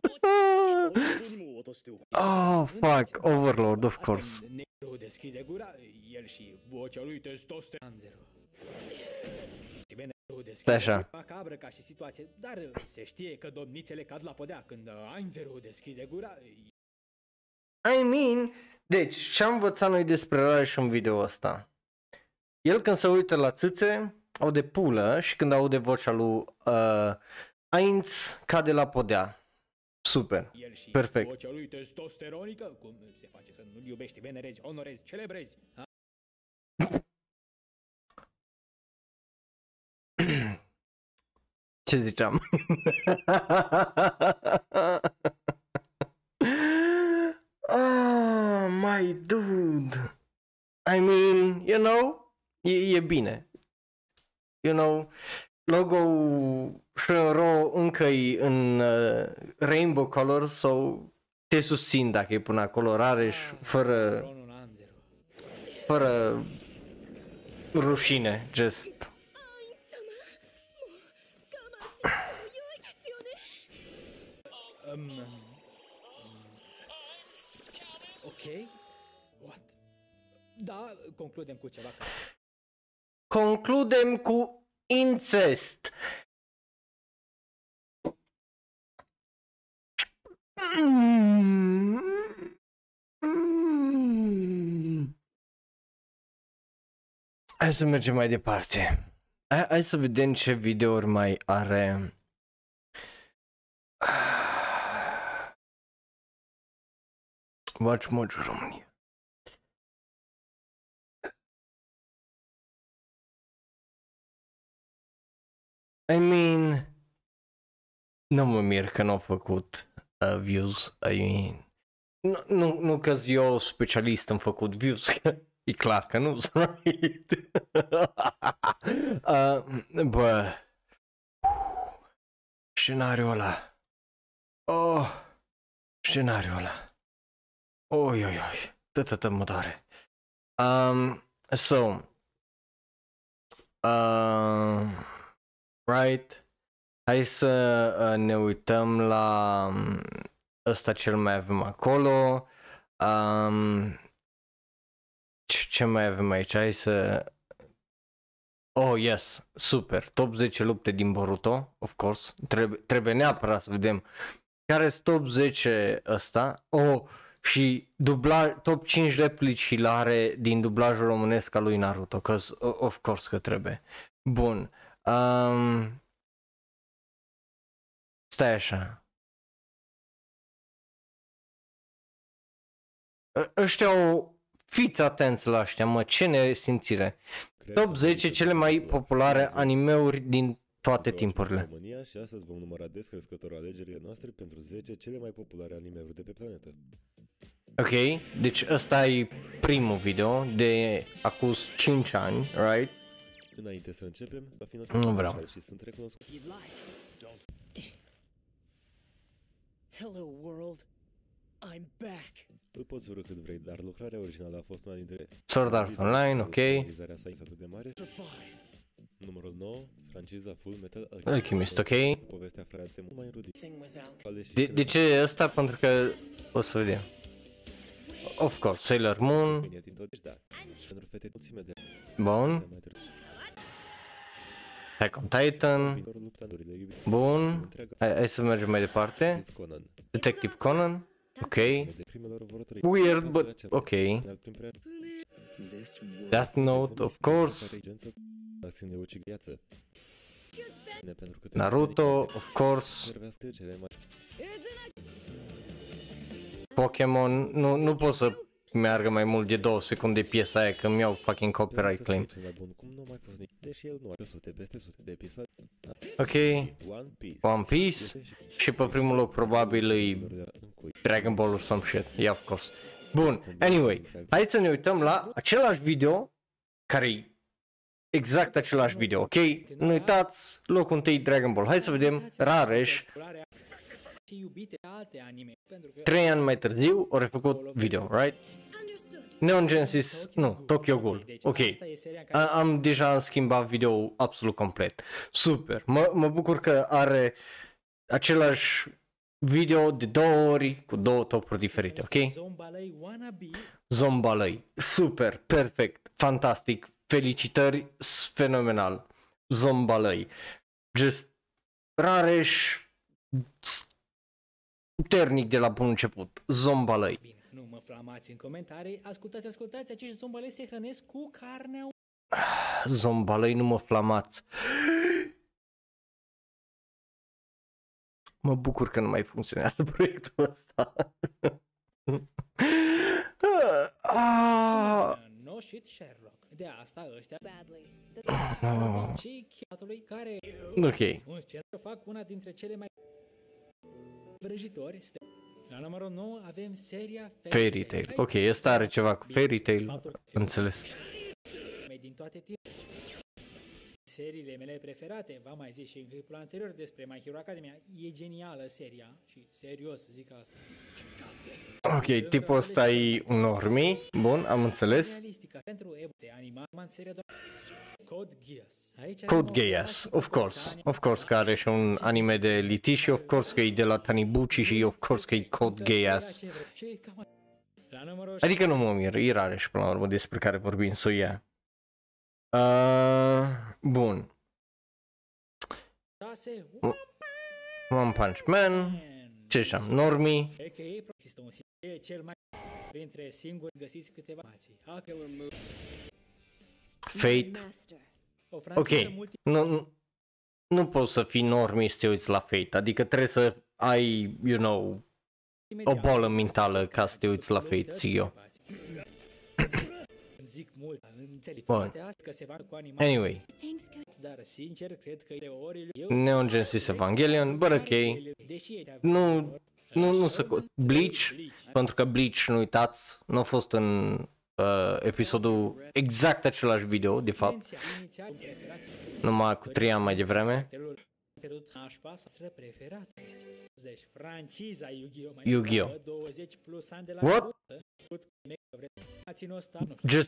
[SPEAKER 1] Oh, fuck, Overlord, of course.
[SPEAKER 16] Deschide gura, el și vocea lui testosteron.
[SPEAKER 1] Stai așa.
[SPEAKER 16] Macabră ca și situație, dar se știe că domnițele cad la podea când Aingerul deschide gura.
[SPEAKER 1] I mean, deci, ce-am învățat noi despre Rareș în video ăsta? El când se uită la țâțe, aude pulă și când aude vocea lui uh, Ainz, cade la podea. Super, perfect.
[SPEAKER 16] Vocea lui testosteronică, cum se face să nu-l iubești, venerezi, onorezi, celebrezi.
[SPEAKER 1] Ce ziceam? Oh, my dude. I mean, you know, e, e bine. You know, logo-ul Shenro încă e în uh, rainbow colors, sau te susțin dacă e până acolo Rareș, fără, fără rușine, just.
[SPEAKER 16] Um, ok. What? Da, concludem cu ceva.
[SPEAKER 1] Concludem cu incest. Mm. Mm. Hai să mergem mai departe. Hai, hai să vedem ce videouri mai are. Watch Mojo România. I mean, nu mă mir că n-au făcut uh, views. I mean, nu, nu, nu că eu specialist am făcut views, că e clar că nu sunt right. uh, bă, scenariul ăla. Oh, scenariul ăla. Oi, oi, oi, tătătă mă doare. Um, so, uh, right, hai să uh, ne uităm la um, ăsta cel mai avem acolo. Um, ce, ce mai avem aici? Hai să... Oh, yes, super, top zece lupte din Boruto, of course. Trebuie, trebuie neapărat să vedem care sunt top zece ăsta. Oh, și dubla, top cinci replici hilare din dublajul românesc al lui Naruto, că of course că trebuie. Bun. Um, stai așa. Ăștia o... Fiți atenți la ăștia, mă, ce nesimțire. Top zece cele mai populare animeuri din toate timpurile.
[SPEAKER 18] România și astăzi vom număra descrescător alegerile noastre pentru zece cele mai populare animeuri de pe planetă.
[SPEAKER 1] Ok, deci ăsta e primul video de acum cinci ani, right?
[SPEAKER 18] Înainte să începem, va fi
[SPEAKER 1] nu vreau.
[SPEAKER 18] Și sunt recunoscut.
[SPEAKER 10] Hello world, I'm back.
[SPEAKER 18] Îl poți urâ cât vrei, dar lucrarea originală a fost una dintre...
[SPEAKER 1] Sword Art Online, ok.
[SPEAKER 18] Realizarea sa atât de mare. Numărul nouă, franciza Full Metal
[SPEAKER 1] Alchemist, ok.
[SPEAKER 18] Povestea frate mult mai înrudit.
[SPEAKER 1] De, de ce e ăsta? Pentru că o să vedem. Of course, Sailor Moon. Bun. Attack on Titan. Bun. Hai, hai să mergem mai departe. Detective Conan. Ok. Weird, but ok. Death Note, of course. Naruto, of course. Pokémon, nu, nu pot să meargă mai mult de două secunde piesa aia, că mi-au fucking copyright claim. Ok, One Piece și pe primul loc probabil e Dragon Ball or some shit, yeah, of course. Bun, anyway, hai să ne uităm la același video, care e exact același video, ok? Nu uitați, locul întâi Dragon Ball, hai să vedem Rareș. Trei ani mai târziu au refăcut video, right? Neon Genesis, nu, Tokyo Ghoul, ok. A, am deja schimbat video absolut complet. Super, mă, mă bucur că are același video de două ori cu două topuri diferite, ok? Zombalăi, super, perfect, fantastic, felicitări, fenomenal. zombalăi. Just Rareș puternic de la bun început. Zombalăi.
[SPEAKER 16] Bine, nu mă flamați în comentarii. Ascultați, ascultați, acești zombalăi se hrănesc cu carnea.
[SPEAKER 1] Zombalăi, nu mă flamați. Mă bucur că nu mai funcționează proiectul ăsta. ah.
[SPEAKER 16] No shit Sherlock. De asta ăștia
[SPEAKER 1] Oh.
[SPEAKER 16] cei chiatului care
[SPEAKER 1] Ok.
[SPEAKER 16] un scenariu fac una dintre cele mai vrăjitori. La numărul nouă avem seria
[SPEAKER 1] Fairy Tail. Ok, ăsta are ceva cu Fairy Tail. Înțeles.
[SPEAKER 16] Din toate tipurile. Seriile mele preferate, v-am mai zis și în clipul anterior despre My Hero Academia, e genială seria și serios zic asta.
[SPEAKER 1] Ok, tipul ăsta e un normie. Bun, am înțeles.
[SPEAKER 16] Realistică pentru evute animat în seria Code Geass. Aici
[SPEAKER 1] Code Geass, of course. Of course că are și un anime de litici și of course că e de la Taniguchi și of course că e Code Geass. Adică nu mă mir, e rare și până la urmă despre care vorbim, so yeah. Uh, bun. One Punch Man. Ce știam? Normie.
[SPEAKER 16] Există un serie cel mai printre singuri găsiți câteva mații.
[SPEAKER 1] Fate. Ok. Nu, nu, nu poți să fii normie să te uiți la Fate. Adică trebuie să ai, you know, o bolă mentală ca să te uiți la Fate, zic eu.
[SPEAKER 16] Zic mult, înțeleg
[SPEAKER 1] toate
[SPEAKER 16] astea că se va cu animații.
[SPEAKER 1] Anyway.
[SPEAKER 16] Dar sincer cred că teoriile
[SPEAKER 1] Neon Genesis Evangelion, but ok. Nu, nu, nu să... Bleach, pentru că Bleach, nu uitați, nu a fost în uh, episodul exact același video, de fapt. Numai cu trei ani mai devreme.
[SPEAKER 16] Deci franciza Yu-Gi-Oh!
[SPEAKER 1] Yu-Gi-Oh!
[SPEAKER 16] douăzeci plus ani de la
[SPEAKER 1] What? Just...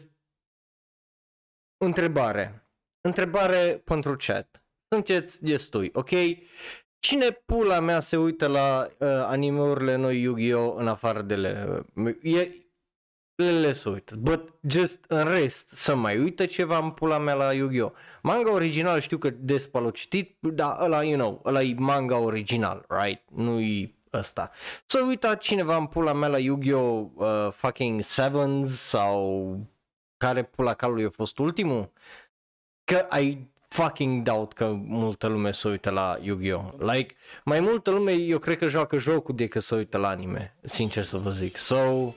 [SPEAKER 1] Întrebare. Întrebare pentru chat. Sunteți destui, ok? Cine pula mea se uită la uh, anime-urile noi Yu-Gi-Oh! În afară de le... E... Le se uită. But just în rest să mai uită ceva în pula mea la Yu-Gi-Oh! Manga original știu că Despa l-a citit, dar ăla, you know, ăla e manga original, right? Nu-i ăsta. Să uita cineva în pula mea la Yu-Gi-Oh! Uh, fucking Sevens sau care pula calului a fost ultimul? Că I fucking doubt că multă lume se uită la Yu-Gi-Oh! Like, mai multă lume eu cred că joacă jocul decât se uită la anime, sincer să vă zic. So...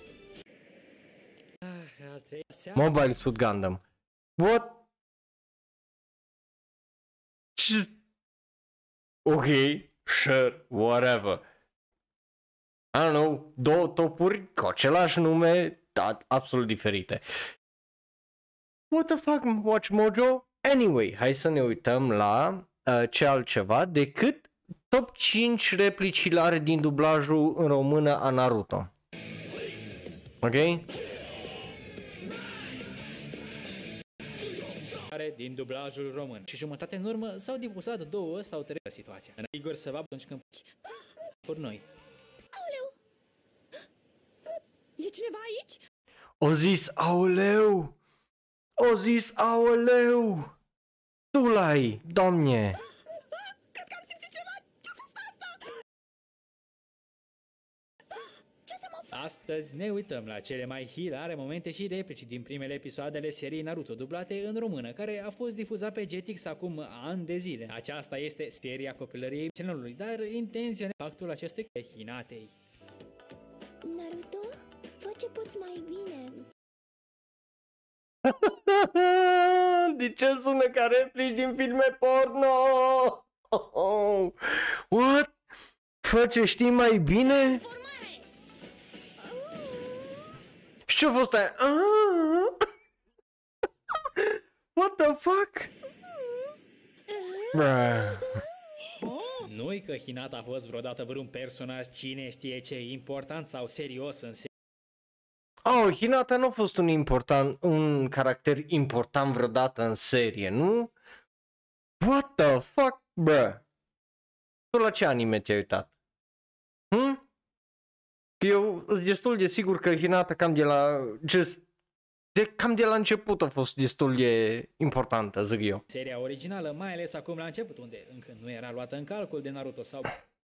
[SPEAKER 1] Mobile Suit Gundam. What? Ok, sure, whatever. I don't know, două topuri cu același nume, dar absolut diferite. What the fuck, Watch Mojo? Anyway, hai să ne uităm la uh, ce altceva decât top cinci replici hilare din dublajul în română a Naruto. Ok?
[SPEAKER 16] Din dublajul român. Și jumătate în urmă s-au difuzat două sau trei situații. În Igor să va atunci când por noi.
[SPEAKER 7] Aoleu! E cineva aici?
[SPEAKER 1] O zis aoleu! O zis aoleu! Tu l-ai, domne!
[SPEAKER 7] Cred că am simțit ceva! Ce-a fost asta? Ce să mă fac?
[SPEAKER 16] Astăzi ne uităm la cele mai hilare momente și replici din primele episoadele seriei Naruto dublate în română, care a fost difuzat pe Jetix acum ani de zile. Aceasta este seria copilăriei ținului, dar intenționez factul acestui Hinatei.
[SPEAKER 17] Naruto, fă ce poți mai bine.
[SPEAKER 1] De ce sună ca replici din filme porno? Oh, what? Fă ce știi mai bine? Și ce-a fost aia? What the fuck? Bruh.
[SPEAKER 16] Nu-i că Hinata a fost vreodată vreun personaj cine știe ce important sau serios în serie.
[SPEAKER 1] Oh, Hinata nu a fost un important, un caracter important vreodată în serie, nu? What the fuck, bruh? Tu la ce anime te-ai uitat? Hm? Eu sunt destul de sigur că Hinata cam de la just de cam de la început a fost destul de importantă, zic eu.
[SPEAKER 16] Seria originală, mai ales acum la început, unde încă nu era luată în calcul de Naruto sau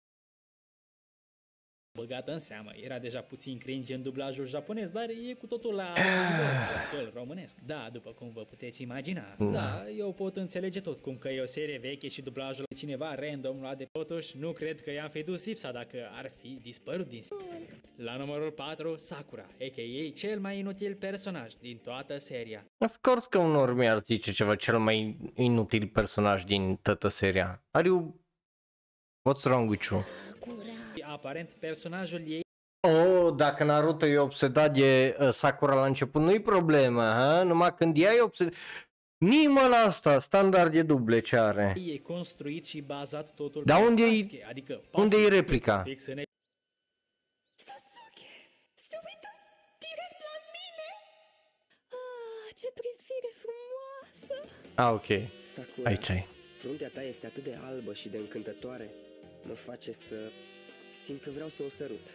[SPEAKER 16] băgată în seamă. Era deja puțin cringe în dublajul japonez, dar e cu totul la cel românesc. Da, după cum vă puteți imagina asta. Da, eu pot înțelege tot, cum că e o serie veche și dublajul de cineva random luat de totuși, nu cred că i-am fi dus lipsa dacă ar fi dispărut din La numărul patru, Sakura, a k a cel mai inutil personaj din toată seria.
[SPEAKER 1] Of course că unor mi-ar zice ceva cel mai inutil personaj din toată seria. Are you... What's wrong with you?
[SPEAKER 16] Aparent, personajul ei...
[SPEAKER 1] Oh, dacă Naruto e obsedat de uh, Sakura la început, nu-i problemă, ha? Numai când ea e obsedat... Nimă la asta, standarde duble ce are.
[SPEAKER 16] E construit și bazat totul
[SPEAKER 1] Dar
[SPEAKER 16] pe
[SPEAKER 1] unde
[SPEAKER 16] Sasuke,
[SPEAKER 1] e,
[SPEAKER 16] adică
[SPEAKER 1] unde e replica?
[SPEAKER 16] Fix în
[SPEAKER 7] Sasuke, se uită direct la mine. Ah, ce privire frumoasă.
[SPEAKER 1] Ah, ok.
[SPEAKER 15] Sakura,
[SPEAKER 1] Aici ai.
[SPEAKER 15] fruntea ta este atât de albă și de încântătoare. Mă face să simt că vreau să o sărut.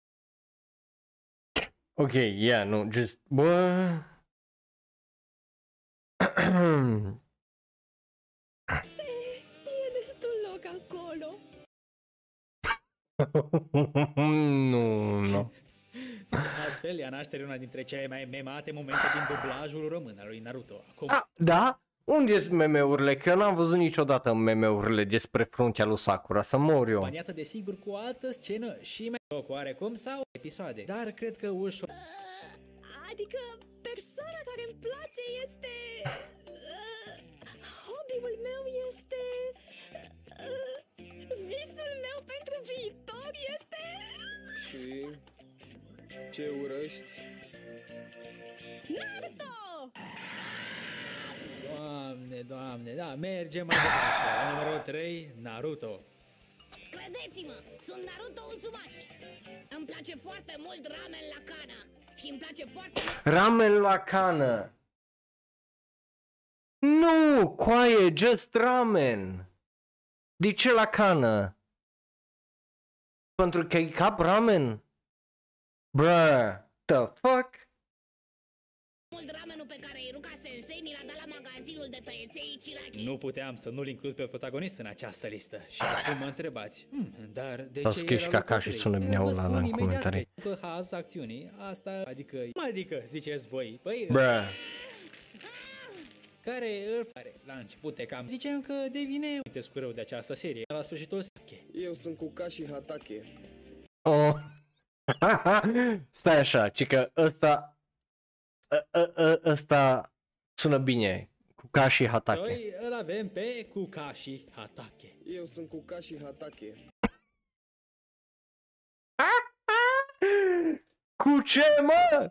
[SPEAKER 1] Ok, yeah, nu, just... Bă...
[SPEAKER 7] E destul loc acolo.
[SPEAKER 1] Nu, nu.
[SPEAKER 16] Astfel, ea naștere una dintre cele mai memate momente din dublajul român al lui Naruto. Acum...
[SPEAKER 1] Ah, da? Unde sunt meme-urile? Că eu n-am văzut niciodată meme-urile despre fruntea lui Sakura, să mor eu.
[SPEAKER 16] Companiată desigur cu o altă scenă și mai loc oarecum sau episoade. Dar cred că ușor...
[SPEAKER 7] Adică persoana care îmi place este... Uh, hobby-ul meu este... Uh, visul meu pentru viitor este...
[SPEAKER 15] Și... ce urăști?
[SPEAKER 7] Naruto!
[SPEAKER 16] Doamne, doamne, da, mergem mai departe. La numărul trei, Naruto.
[SPEAKER 17] Credeți-mă, sunt Naruto Uzumaki. Îmi place foarte mult ramen la cana. Și îmi place foarte mult...
[SPEAKER 1] Ramen la cană. Nu, coaie, just ramen. De ce la cană? Pentru că e cap ramen? Bruh, the fuck?
[SPEAKER 17] mult ramenul pe care Iruka Sensei mi l-a dat la magazinul de tăieței Ichiraki.
[SPEAKER 16] Nu puteam să nu-l includ pe protagonist în această listă. Și acum mă întrebați, hm, dar de
[SPEAKER 1] S-a
[SPEAKER 16] ce
[SPEAKER 1] scris
[SPEAKER 16] era
[SPEAKER 1] Kakashi
[SPEAKER 16] locul
[SPEAKER 1] sună
[SPEAKER 16] trei?
[SPEAKER 1] bine
[SPEAKER 16] Vă
[SPEAKER 1] ăla
[SPEAKER 16] spun
[SPEAKER 1] în
[SPEAKER 16] imediat
[SPEAKER 1] comentarii.
[SPEAKER 16] Că haz acțiunii, asta, adică, adică, ziceți voi, păi,
[SPEAKER 1] Bruh.
[SPEAKER 16] care îl face la început e cam, zicem că devine uite scurău de această serie, la sfârșitul Sasuke.
[SPEAKER 15] Eu sunt Kakashi Hatake.
[SPEAKER 1] Oh. Stai așa, ci că ăsta, ă, ă, ă, ăsta sună bine, Kakashi Hatake.
[SPEAKER 16] Noi îl avem pe Kakashi Hatake.
[SPEAKER 15] Eu sunt Kakashi Hatake.
[SPEAKER 1] Cu ce, mă?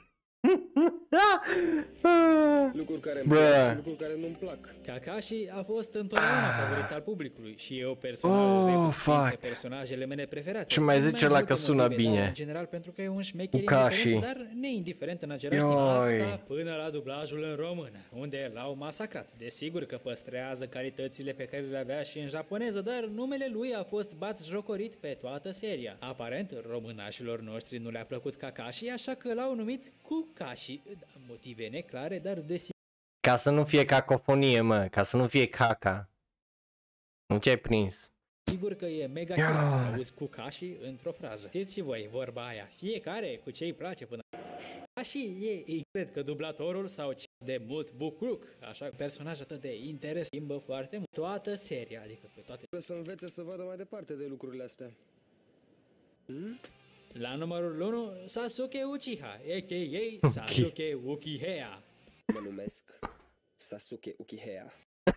[SPEAKER 15] Lucruri care îmi
[SPEAKER 1] Bruh.
[SPEAKER 15] plac și lucruri care nu-mi plac.
[SPEAKER 16] Kakashi a fost întotdeauna favorit al publicului și eu personal
[SPEAKER 1] Oh,
[SPEAKER 16] reput
[SPEAKER 1] fuck.
[SPEAKER 16] printre personajele mele preferate.
[SPEAKER 1] Și mai
[SPEAKER 16] Din
[SPEAKER 1] zice la
[SPEAKER 16] multe
[SPEAKER 1] că sună
[SPEAKER 16] motive,
[SPEAKER 1] bine.
[SPEAKER 16] dar în general pentru că e un șmecher
[SPEAKER 1] Kakashi.
[SPEAKER 16] indiferent, dar neindiferent în același timp.
[SPEAKER 1] Ioi.
[SPEAKER 16] Asta până la dublajul în română, unde l-au masacrat. Desigur că păstrează calitățile pe care le avea și în japoneză, dar numele lui a fost batjocorit pe toată seria. Aparent, românașilor noștri nu le-a plăcut Kakashi, așa că l-au numit Kukashi. Motive neclare, dar desigur.
[SPEAKER 1] Ca să nu fie cacofonie, mă, ca să nu fie caca. Nu ce ai prins?
[SPEAKER 16] Sigur că e mega hilar să auzi Kakashi într-o frază. Știți și voi, vorba aia, fiecare cu ce îi place până... Kakashi e, e, cred că dublatorul sau ce de mult bucruc, așa că personaj atât de interes schimbă foarte mult toată seria, adică pe toate.
[SPEAKER 15] Trebuie să învețe să vadă mai departe de lucrurile astea. Hmm?
[SPEAKER 16] La numărul unu, Sasuke Uchiha, a k a. Sasuke Uchiha.
[SPEAKER 15] Mă numesc Sasuke Uchiha.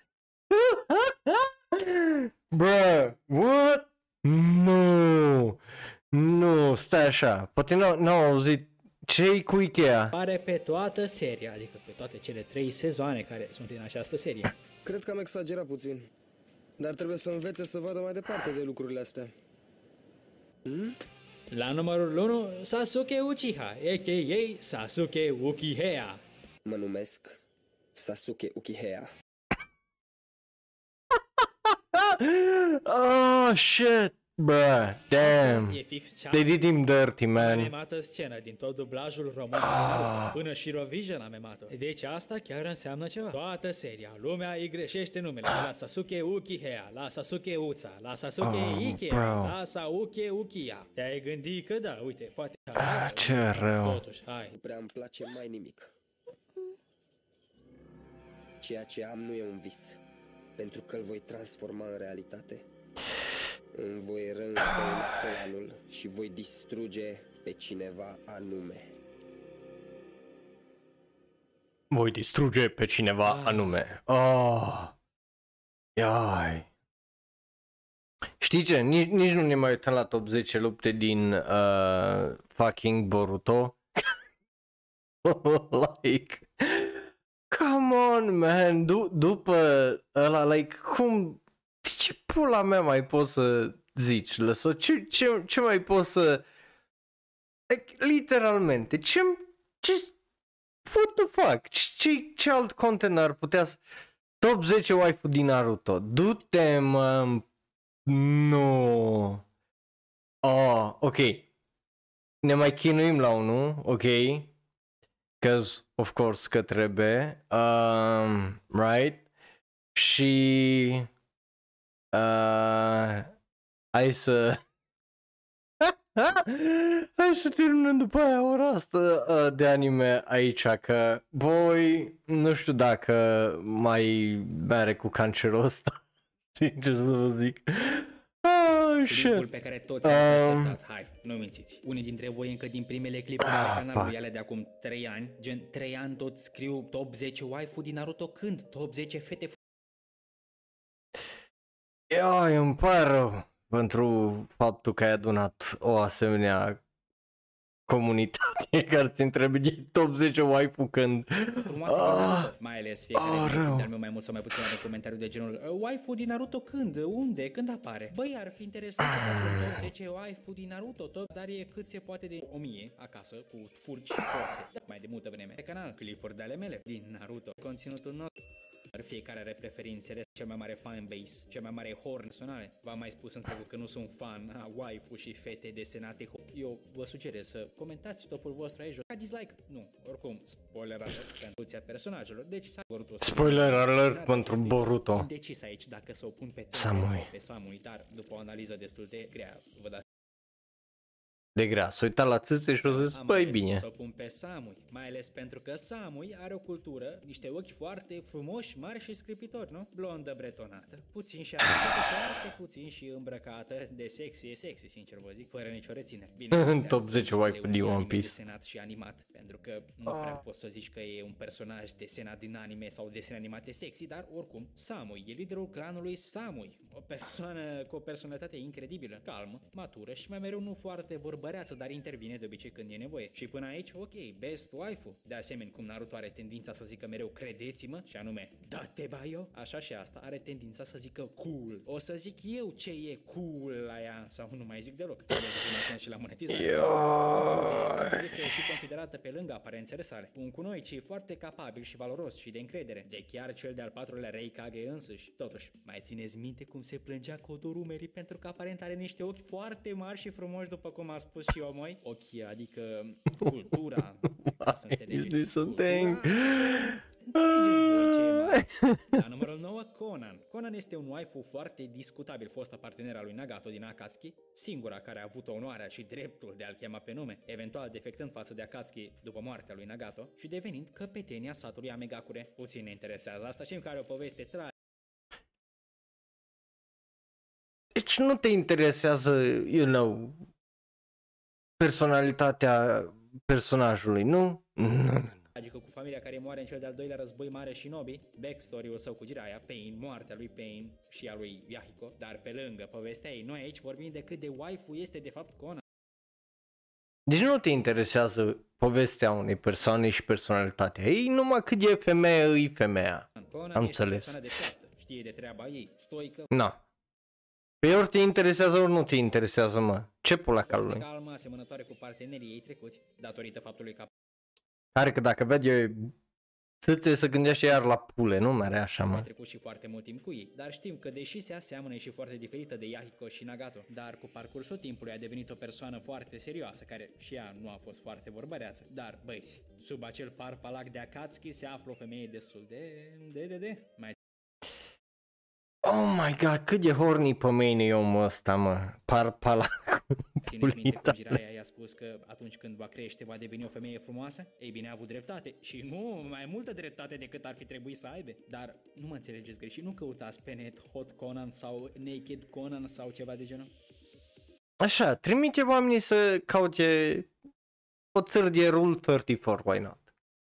[SPEAKER 1] Bruh, what? Nu, nu, stai așa, poate nu n-au auzit ce-i cu Ikea.
[SPEAKER 16] Pare pe toată seria, adică pe toate cele trei sezoane care sunt în această serie.
[SPEAKER 15] Cred că am exagerat puțin, dar trebuie să învețe să vadă mai departe de lucrurile astea. Hmm?
[SPEAKER 16] La numărul unu, Sasuke Uchiha, a k a. Sasuke Uchiha.
[SPEAKER 15] Mă numesc Sasuke Uchiha.
[SPEAKER 1] Oh, shit! Bruh, damn.
[SPEAKER 16] E fix cea
[SPEAKER 1] They did him dirty,
[SPEAKER 16] mai
[SPEAKER 1] man.
[SPEAKER 16] memată scenă din tot dublajul român din Naruto. Până și Rovision a memat-o. Deci asta chiar înseamnă ceva. Toată seria, lumea îi greșește numele. De la Sasuke Uchiha, la Sasuke Uța, la Sasuke
[SPEAKER 1] Oh,
[SPEAKER 16] Ikea,
[SPEAKER 1] bro.
[SPEAKER 16] la Sasuke Uchiha. Te-ai gândit că da, uite, poate...
[SPEAKER 1] Ah, ce rău.
[SPEAKER 16] Totuși, hai.
[SPEAKER 15] Nu prea îmi place mai nimic. Ceea ce am nu e un vis, pentru că îl voi transforma în realitate. Îmi voi rănstăina clanul și voi distruge pe cineva anume.
[SPEAKER 1] Voi distruge pe cineva anume. Oh. Iai. Știi ce? Nici, nici nu ne mai uităm la top zece lupte din uh, fucking Boruto. Like, come on, man. Du- după ăla, like, cum... Ce pula mea mai poți să zici? Lăsă, ce, ce, ce mai poți să... Like, literalmente, ce... ce... What the fuck? Ce, ce alt content ar putea să... Top zece waifu din Naruto. Du-te, mă... Nu. Oh, ok. Ne mai chinuim la unul, ok? Cause, of course, că trebuie. Um, right? Și... Uh, hai să... Hai să terminăm după aia ora asta uh, de anime aici, că boy, nu știu dacă mai bere cu cancerul ăsta, sincer să vă zic. Oh,
[SPEAKER 16] Clipul pe care toți ați așteptat, hai, nu mințiți. Unii dintre voi încă din primele clipuri ale
[SPEAKER 1] Ah,
[SPEAKER 16] canalului
[SPEAKER 1] fuck.
[SPEAKER 16] ale de acum trei ani, gen trei ani tot scriu top zece waifu din Naruto când? top zece fete
[SPEAKER 1] Ia, îmi pare rău pentru faptul că ai adunat o asemenea comunitate care ți trebuie top zece waifu când...
[SPEAKER 16] frumoase din Naruto, mai ales fiecare
[SPEAKER 1] ah,
[SPEAKER 16] clip
[SPEAKER 1] rău.
[SPEAKER 16] de-al meu mai mult sau mai puțin are comentariu de genul "Uh, waifu din Naruto când? Unde? Când apare? Băi, ar fi interesant să faci un top zece waifu din Naruto, tot, dar e cât se poate de o mie acasă cu furci și porțe. Da, mai de multă vreme pe canal, clipuri de ale mele din Naruto, conținutul nostru. Fiecare are preferințele, cel mai mare fan base, cel mai mare horn naționale. V-am mai spus între că nu sunt fan a waifu și fete desenate. Eu vă sugerez să comentați topul vostru aici. Ca dislike? Nu. Oricum, spoiler alert pentru personajelor. Deci, Boruto.
[SPEAKER 1] Spoiler alert pentru Boruto.
[SPEAKER 16] Indecis aici dacă să o pun pe
[SPEAKER 1] Samui.
[SPEAKER 16] sau pe Samui, dar după o analiză destul de grea, vă dați
[SPEAKER 1] De grea, s-a uitat la țâțe și a zis,
[SPEAKER 16] am
[SPEAKER 1] băi,
[SPEAKER 16] ales
[SPEAKER 1] bine.
[SPEAKER 16] să o pun pe Samui, mai ales pentru că Samui are o cultură, niște ochi foarte frumoși, mari și scripitori, nu? Blondă bretonată, puțin și arățită, foarte puțin și îmbrăcată de sexy, e sexy, sincer vă zic, fără nicio reținere. Bine, astea
[SPEAKER 1] Top zece
[SPEAKER 16] sunt
[SPEAKER 1] waifu din
[SPEAKER 16] anime
[SPEAKER 1] One Piece.
[SPEAKER 16] desenat și animat, pentru că nu prea poți să zici că e un personaj desenat din anime sau desene animate sexy, dar oricum, Samui e liderul clanului Samui, o persoană cu o personalitate incredibilă, calmă, matură și mai mereu nu foarte vorbăreață, dar intervine de obicei când e nevoie. Și până aici, ok, best waifu. De asemenea, cum Naruto are tendința să zică mereu credeți-mă, și anume date baio, așa și asta are tendința să zică cool. O să zic eu ce e cool la ea, sau nu mai zic deloc. Trebuie să fim atenți și la monetizare. Oricum, este și considerată pe lângă aparențele sale un kunoi ce e foarte capabil și valoros și de încredere, de chiar cel de-al patrulea Reikage însuși. Totuși, mai țineți minte cum se plângea Kodorumeri pentru că aparent are niște ochi foarte mari și frumoși, după cum a spus și Omoi? Ochii, adică cultura, ca să înțelegeți.
[SPEAKER 1] Something.
[SPEAKER 16] Înțelegeți voi ce e mare. La numărul nouă, Conan. Conan este un waifu foarte discutabil, fosta parteneră a lui Nagato din Akatsuki, singura care a avut onoarea și dreptul de a-l chema pe nume, eventual defectând față de Akatsuki după moartea lui Nagato și devenind căpetenia satului Amegakure. Puțin ne interesează asta, știm că are o poveste tragică.
[SPEAKER 1] Deci nu te interesează, you know, personalitatea personajului, nu? Nu.
[SPEAKER 16] Adică cu familia care moare în cel de-al doilea război mare Shinobi, backstory-ul său cu Jiraiya, Pain, moartea lui Pain și a lui Yahiko, dar pe lângă povestea ei, noi aici vorbim de cât de waifu este de fapt Conan.
[SPEAKER 1] Deci nu te interesează povestea unei persoane și personalitatea ei, numai cât e femeie, e femeia.
[SPEAKER 16] Conan
[SPEAKER 1] Am
[SPEAKER 16] este o
[SPEAKER 1] înțeles.
[SPEAKER 16] persoană deșteaptă, știe de treaba ei, stoică,
[SPEAKER 1] Na. Pe ori te interesează, ori nu te interesează, mă. Ce pula calului?
[SPEAKER 16] calmă, asemănătoare cu partenerii ei trecuți, datorită faptului că
[SPEAKER 1] Are că dacă vede Să se gândește iar la pule, nu mere așa, mă.
[SPEAKER 16] Mai trecut și foarte mult timp cu ei, dar știm că deși se aseamănă și foarte diferită de Yahiko și Nagato, dar cu parcursul timpului a devenit o persoană foarte serioasă, care și ea nu a fost foarte vorbăreață. Dar, băieți, sub acel par palac de Akatsuki se află o femeie destul de... de, de, de. Mai
[SPEAKER 1] Oh my god, cât de horny pe mine e omul ăsta, mă. Par palac.
[SPEAKER 16] țineți minte cum Jiraiya i-a spus că atunci când va crește va deveni o femeie frumoasă? Ei bine, a avut dreptate și nu mai multă dreptate decât ar fi trebuit să aibă. Dar nu mă înțelegeți greșit, nu căutați pe net Hot Conan sau Naked Conan sau ceva de genul.
[SPEAKER 1] Așa, trimite oamenii să caute o țări de Rule treizeci și patru, why not?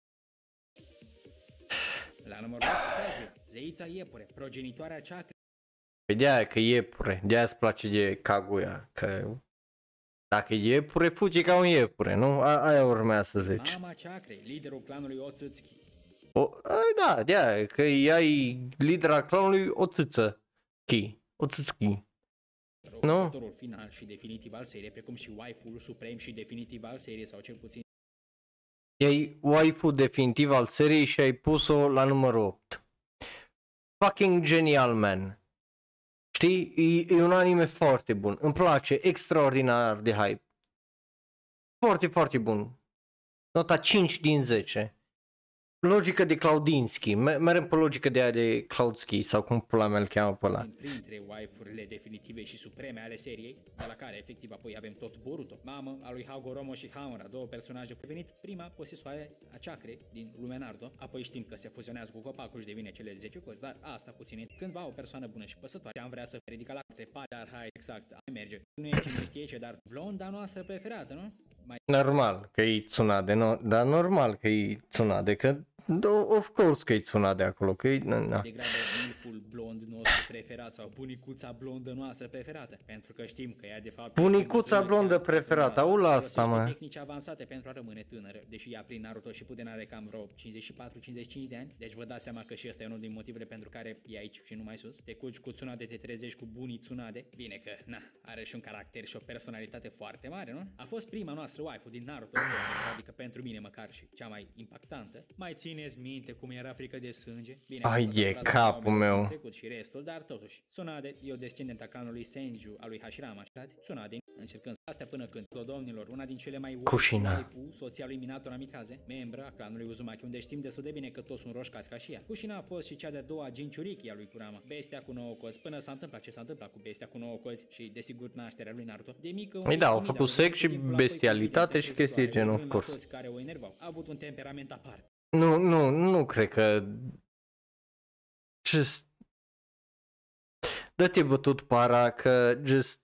[SPEAKER 16] La numărul opt, zeița iepure, progenitoarea chakra.
[SPEAKER 1] Păi de-aia că e iepure, de-aia îți place de Kaguya, că dacă e iepure, fuge ca un iepure, nu? A, aia urmează să zici.
[SPEAKER 16] Mama Chakrei, liderul clanului Otsutsuki.
[SPEAKER 1] O, a, da, de-aia, că ea e lidera clanului Otsutsuki. Otsutsuki. Nu?
[SPEAKER 16] Următorul final și definitiv al seriei, precum și waifu suprem și definitiv al seriei, sau cel puțin
[SPEAKER 1] E waifu definitiv al seriei și ai pus-o la numărul opt. Fucking genial, man. Știi? E, e un anime foarte bun. Îmi place, extraordinar de hype. Foarte, foarte bun. Nota cinci din zece. Logică de Claudinski. Merem pe logică de aia de Claudski sau cum pula mea îl cheamă pe ăla.
[SPEAKER 16] Printre waifurile definitive și supreme ale seriei, de la care efectiv apoi avem tot Boruto, mamă a lui Hagoromo și Hamura, două personaje, a venit prima posesoare a Chakre din lumea Naruto, apoi știm că se fuzionează cu copacul și devine cele zece cozi, dar asta puțin. Cândva o persoană bună și păsătoare am vrea să ridică la carte, dar hai, exact, ai merge. Nu e cine știe ce, dar blonda noastră preferată, nu? Mai...
[SPEAKER 1] Normal că e Tsunade, no, dar normal că e Tsunade, că of course că e Tsunade acolo, că e... Na.
[SPEAKER 16] Degrabă milful blond nostru preferat sau bunicuța blondă noastră preferată, pentru că știm că ea de fapt...
[SPEAKER 1] Bunicuța blondă preferată, au la asta, mă.
[SPEAKER 16] Tehnici avansate pentru a rămâne tânără, deși ea prin Naruto Shippuden are cam vreo cincizeci și patru cincizeci și cinci de ani, deci vă dați seama că și ăsta e unul din motivele pentru care e aici și nu mai sus. Te culci cu Tsunade, te trezești cu bunii Tsunade, bine că, na, are și un caracter și o personalitate foarte mare, nu? A fost prima noastră waifu din Naruto, adică pentru mine măcar și cea mai impactantă. Mai țineți minte cum era frică de sânge? Bine,
[SPEAKER 1] ai e capul meu.
[SPEAKER 16] Trecut și restul, dar totuși, Tsunade e o descendent a clanului Senju, a lui Hashirama, știți? Tsunade, încercând astea până când, domnilor, una din cele mai waifu, soția lui Minato Namikaze, membră a clanului Uzumaki, unde știm destul de bine că toți sunt roșcați ca și ea. Kushina a fost și cea de-a doua Jinchuriki a lui Kurama, bestia cu nouă cozi, până s-a întâmplat ce s-a întâmplat cu bestia cu nouă cozi și, desigur, nașterea lui Naruto. De mică,
[SPEAKER 1] păi da, au făcut sex și bestialitate și chestii genul, of course.
[SPEAKER 16] Care o enervau. A avut un temperament aparte.
[SPEAKER 1] Nu, nu, nu cred că... Just... Dă-te bătut para că just...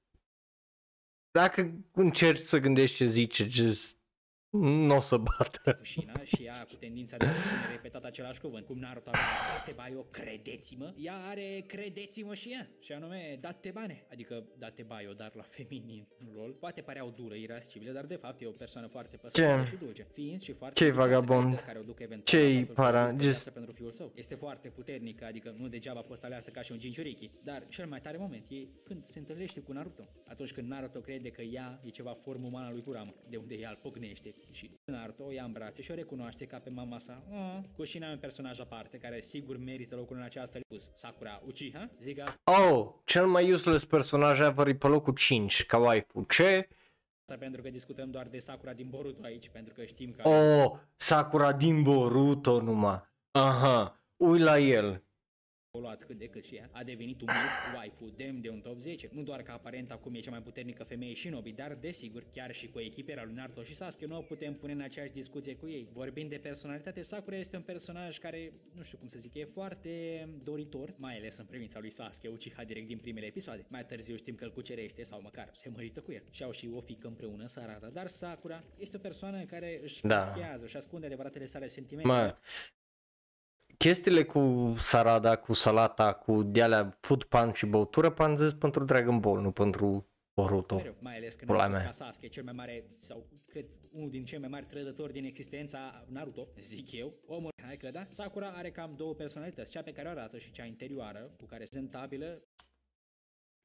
[SPEAKER 1] Dacă încerci să gândești ce zice, just... Nu o să bată.
[SPEAKER 16] Kushina și ea cu tendința de a spune repetat același cuvânt. Cum Naruto avea date baio, credeți-mă, ea are credeți-mă și ea. Și anume date bane, adică date baio, dar la feminin, lol. Poate păreau dură, irascibile, dar de fapt e o persoană foarte păsătoare și dulce. Fiind și foarte
[SPEAKER 1] ce vagabond, ce-i para,
[SPEAKER 16] just... pentru fiul său. Este foarte puternică, adică nu degeaba a fost aleasă ca și un Jinchuriki. Dar cel mai tare moment e când se întâlnește cu Naruto. Atunci când Naruto crede că ea e ceva formă umană a lui Kurama, de unde ea îl pocnește. Și Naruto o ia în brațe și o recunoaște ca pe mama sa. Oh, Kushina e un personaj aparte care sigur merită locul în această listă. Sakura Uchiha, zic asta.
[SPEAKER 1] Oh, cel mai useless personaj ever e pe locul cinci, ca waifu. Ce?
[SPEAKER 16] Pentru că discutăm doar de Sakura din Boruto aici, pentru că știm că...
[SPEAKER 1] Oh, Sakura din Boruto numai. Aha, ui la el.
[SPEAKER 16] Luat cât de cât și ea, a devenit un milf waifu demn de un top zece. Nu doar că aparent acum e cea mai puternică femeie shinobi, dar desigur, chiar și cu echipera lui Naruto și Sasuke nu o putem pune în aceeași discuție cu ei. Vorbind de personalitate, Sakura este un personaj care, nu știu cum să zic, e foarte doritor, mai ales în privința lui Sasuke Uchiha direct din primele episoade. Mai târziu știm că îl cucerește sau măcar se mărită cu el. Și au și o fiică împreună, Sarada, dar Sakura este o persoană care își
[SPEAKER 1] da.
[SPEAKER 16] maschează, își ascunde adevăratele sale sentimente.
[SPEAKER 1] Ma. Chestiile cu Sarada, cu Salata, cu de-alea food pan și băutură pan zis pentru Dragon Ball, nu pentru Boruto.
[SPEAKER 16] Mereu, mai ales că nu a fost ca Sasuke, cel mai mare, sau cred unul din cei mai mari trădători din existența Naruto, zic eu. Omul, hai că da, Sakura are cam două personalități, cea pe care o arată și cea interioară, cu care prezentabilă.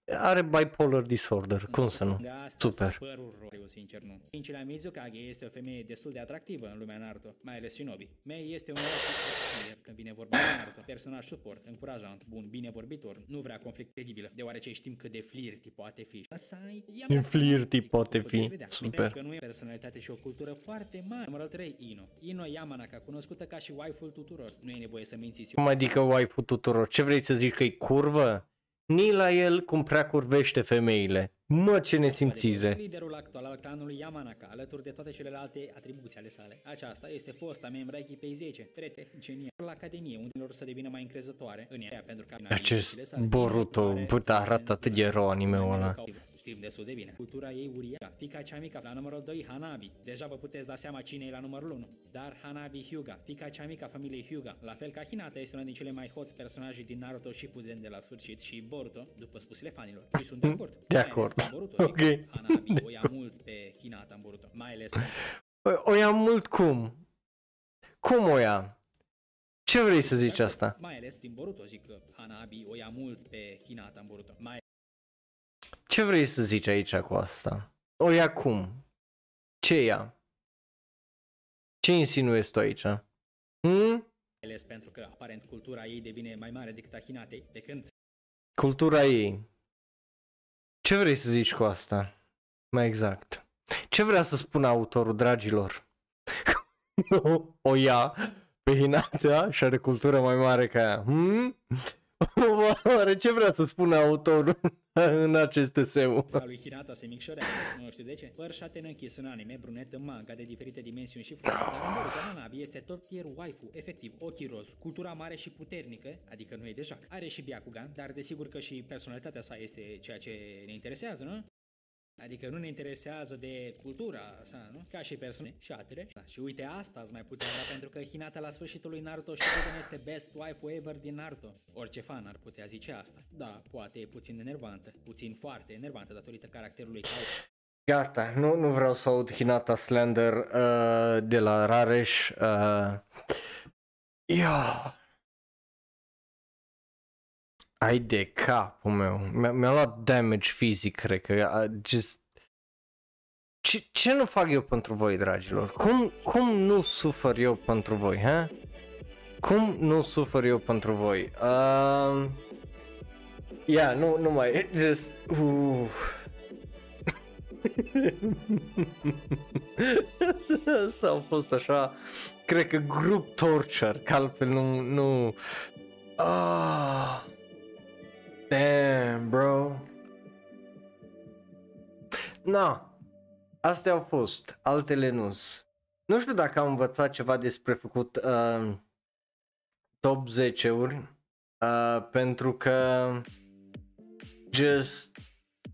[SPEAKER 1] are bipolar disorder, cum să nu? Super.
[SPEAKER 16] Eu sincer nu. Cincilea Mizukage este o femeie destul de atractivă în lumea Naruto, mai ales Shinobi. Mei este un aspirer când vine vorba de Naruto. Personaj suport, încurajant, bun, bine vorbitor, nu vrea conflict credibil, deoarece știm cât de flirty poate fi. Asai,
[SPEAKER 1] flirty poate fi, super.
[SPEAKER 16] Că nu e personalitate și o cultură foarte mare. Numărul trei, Ino. Ino Yamanaka, cunoscută ca și waifu tuturor. Nu e nevoie să mințiți.
[SPEAKER 1] Cum adică waifu tuturor? Ce vrei să zici, că e curvă? Ni la el cum prea curvește femeile. Mă, ce nesimțire.
[SPEAKER 16] Liderul actual al clanului Yamanaka, alături de toate celelalte atribuții ale sale. Aceasta este fosta membra echipei zece, Trete, genia, la Academie, unde lor să devină mai încrezătoare în ea, pentru că
[SPEAKER 1] acest Boruto, bă, arată atât de rău anime-ul ăla.
[SPEAKER 16] Știm destul de bine. Cultura ei uriașă. Fiica cea mică la numărul doi, Hanabi. Deja vă puteți da seama cine e la numărul unu. Dar Hanabi Hyuga, fiica cea mică a familiei Hyuga, la fel ca Hinata, este una din cele mai hot personaje din Naruto Shippuden de la sfârșit și Boruto, după spusele fanilor. Și sunt de acord.
[SPEAKER 1] De acord.
[SPEAKER 16] Boruto, ok. Hanabi o ia mult pe Hinata în Boruto, mai ales
[SPEAKER 1] o, o ia mult cum? Cum o ia? Ce vrei să zici asta?
[SPEAKER 16] Mai ales din Boruto, zic că Hanabi o ia mult pe Hinata în Boruto. Mai
[SPEAKER 1] Ce vrei să zici aici cu asta? O ia cum? Ce ia? Ce insinuezi tu aici? Hmm?
[SPEAKER 16] ales pentru că aparent cultura ei devine mai mare decât a Hinatei, de când...
[SPEAKER 1] Cultura ei. Ce vrei să zici cu asta? Mai exact. Ce vrea să spună autorul, dragilor? O ia pe Hinata și are cultură mai mare ca ea. Hmm? Oare ce vrea să spună autorul în acest eseu?
[SPEAKER 16] Lui Hinata se micșorează, nu știu de ce. Păr șaten închis în anime, brunet în manga de diferite dimensiuni și forme, dar în Boruto Hanabi este top tier waifu, efectiv, ochii roz, cultura mare și puternică, adică nu e de joc. Are și Byakugan, dar desigur că și personalitatea sa este ceea ce ne interesează, nu? Adică nu ne interesează de cultura sa, nu? Ca și persoane și altele. Da, și uite, asta îți mai putea vrea, pentru că Hinata la sfârșitul lui Naruto Shippuden este best waifu ever din Naruto. Orice fan ar putea zice asta. Da, poate e puțin enervantă, puțin foarte enervantă datorită caracterului caută.
[SPEAKER 1] Gata, nu, nu vreau să aud Hinata slander uh, de la Rareș. Uh, ia. Ai de capul meu, mi-a, mi-a luat damage fizic, cred că, uh, just... Ce, ce nu fac eu pentru voi, dragilor? Cum, cum nu sufăr eu pentru voi, ha? Cum nu sufăr eu pentru voi? Uh... Yeah, nu, nu mai, just... Uh... Asta a fost așa, cred că group torture, că altfel nu... nu... Ah... Damn, bro. No, astea au fost, altele nu-s. Nu știu dacă am învățat ceva despre făcut uh, top zece-uri, uh, pentru că just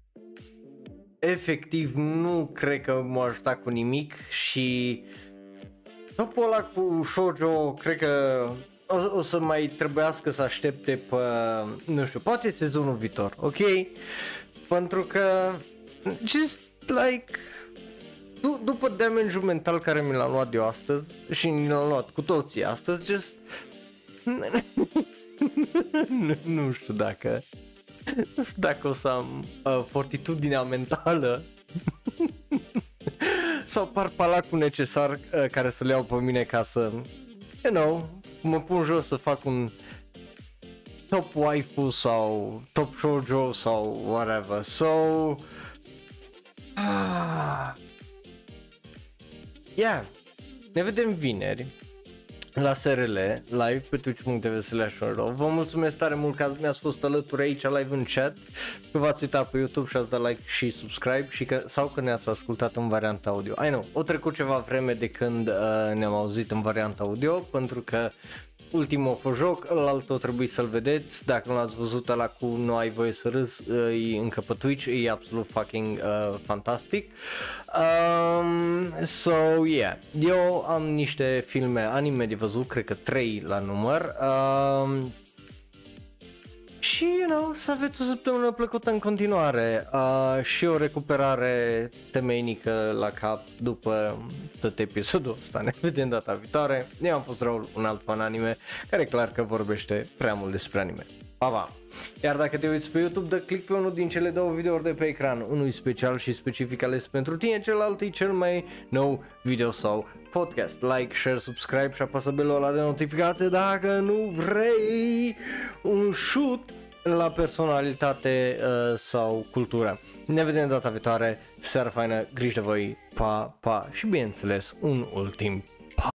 [SPEAKER 1] efectiv nu cred că m-a ajutat cu nimic și topul ăla cu shoujo cred că O, o să mai trebuiască să aștepte pe, nu știu, poate sezonul viitor, ok? Pentru că, just like, d- după damage-ul mental care mi l-am luat eu astăzi și mi l-am luat cu toții astăzi, just, nu, nu știu dacă, nu știu dacă o să am uh, fortitudinea mentală sau parpalacul necesar uh, care să le iau pe mine ca să, you know, mă pun jos să fac un top waifu sau top shoujo sau whatever. So ah, yeah, ne vedem vineri la S R L live pe twitch punct t v slash ro. Vă mulțumesc tare mult că mi-ați fost alături aici live în chat, că v-ați uitat pe YouTube și ați dat like și subscribe și că, sau că ne-ați ascultat în varianta audio. I know, o trecut ceva vreme de când uh, ne-am auzit în varianta audio, pentru că ultimul a fost joc, ălalt o trebuie să-l vedeți, dacă nu l-ați văzut ăla cu Nu ai voie să râzi, e încă pe Twitch, e absolut fucking uh, fantastic. Um, so, yeah, eu am niște filme anime de văzut, cred că trei la număr. Um, și, you know, să aveți o săptămână plăcută în continuare uh, și o recuperare temeinică la cap după tot episodul ăsta. Ne vedem data viitoare. Eu am fost Raul, un alt fan anime care clar că vorbește prea mult despre anime. Pa, pa! Iar dacă te uiți pe YouTube, dă click pe unul din cele două videouri de pe ecran. Unul e special și specific ales pentru tine, celălalt e cel mai nou video sau podcast. Like, share, subscribe și apasă belul ăla de notificație dacă nu vrei un shoot la personalitate uh, sau cultură. Ne vedem data viitoare, seară faină, grijă de voi, pa, pa și bineînțeles un ultim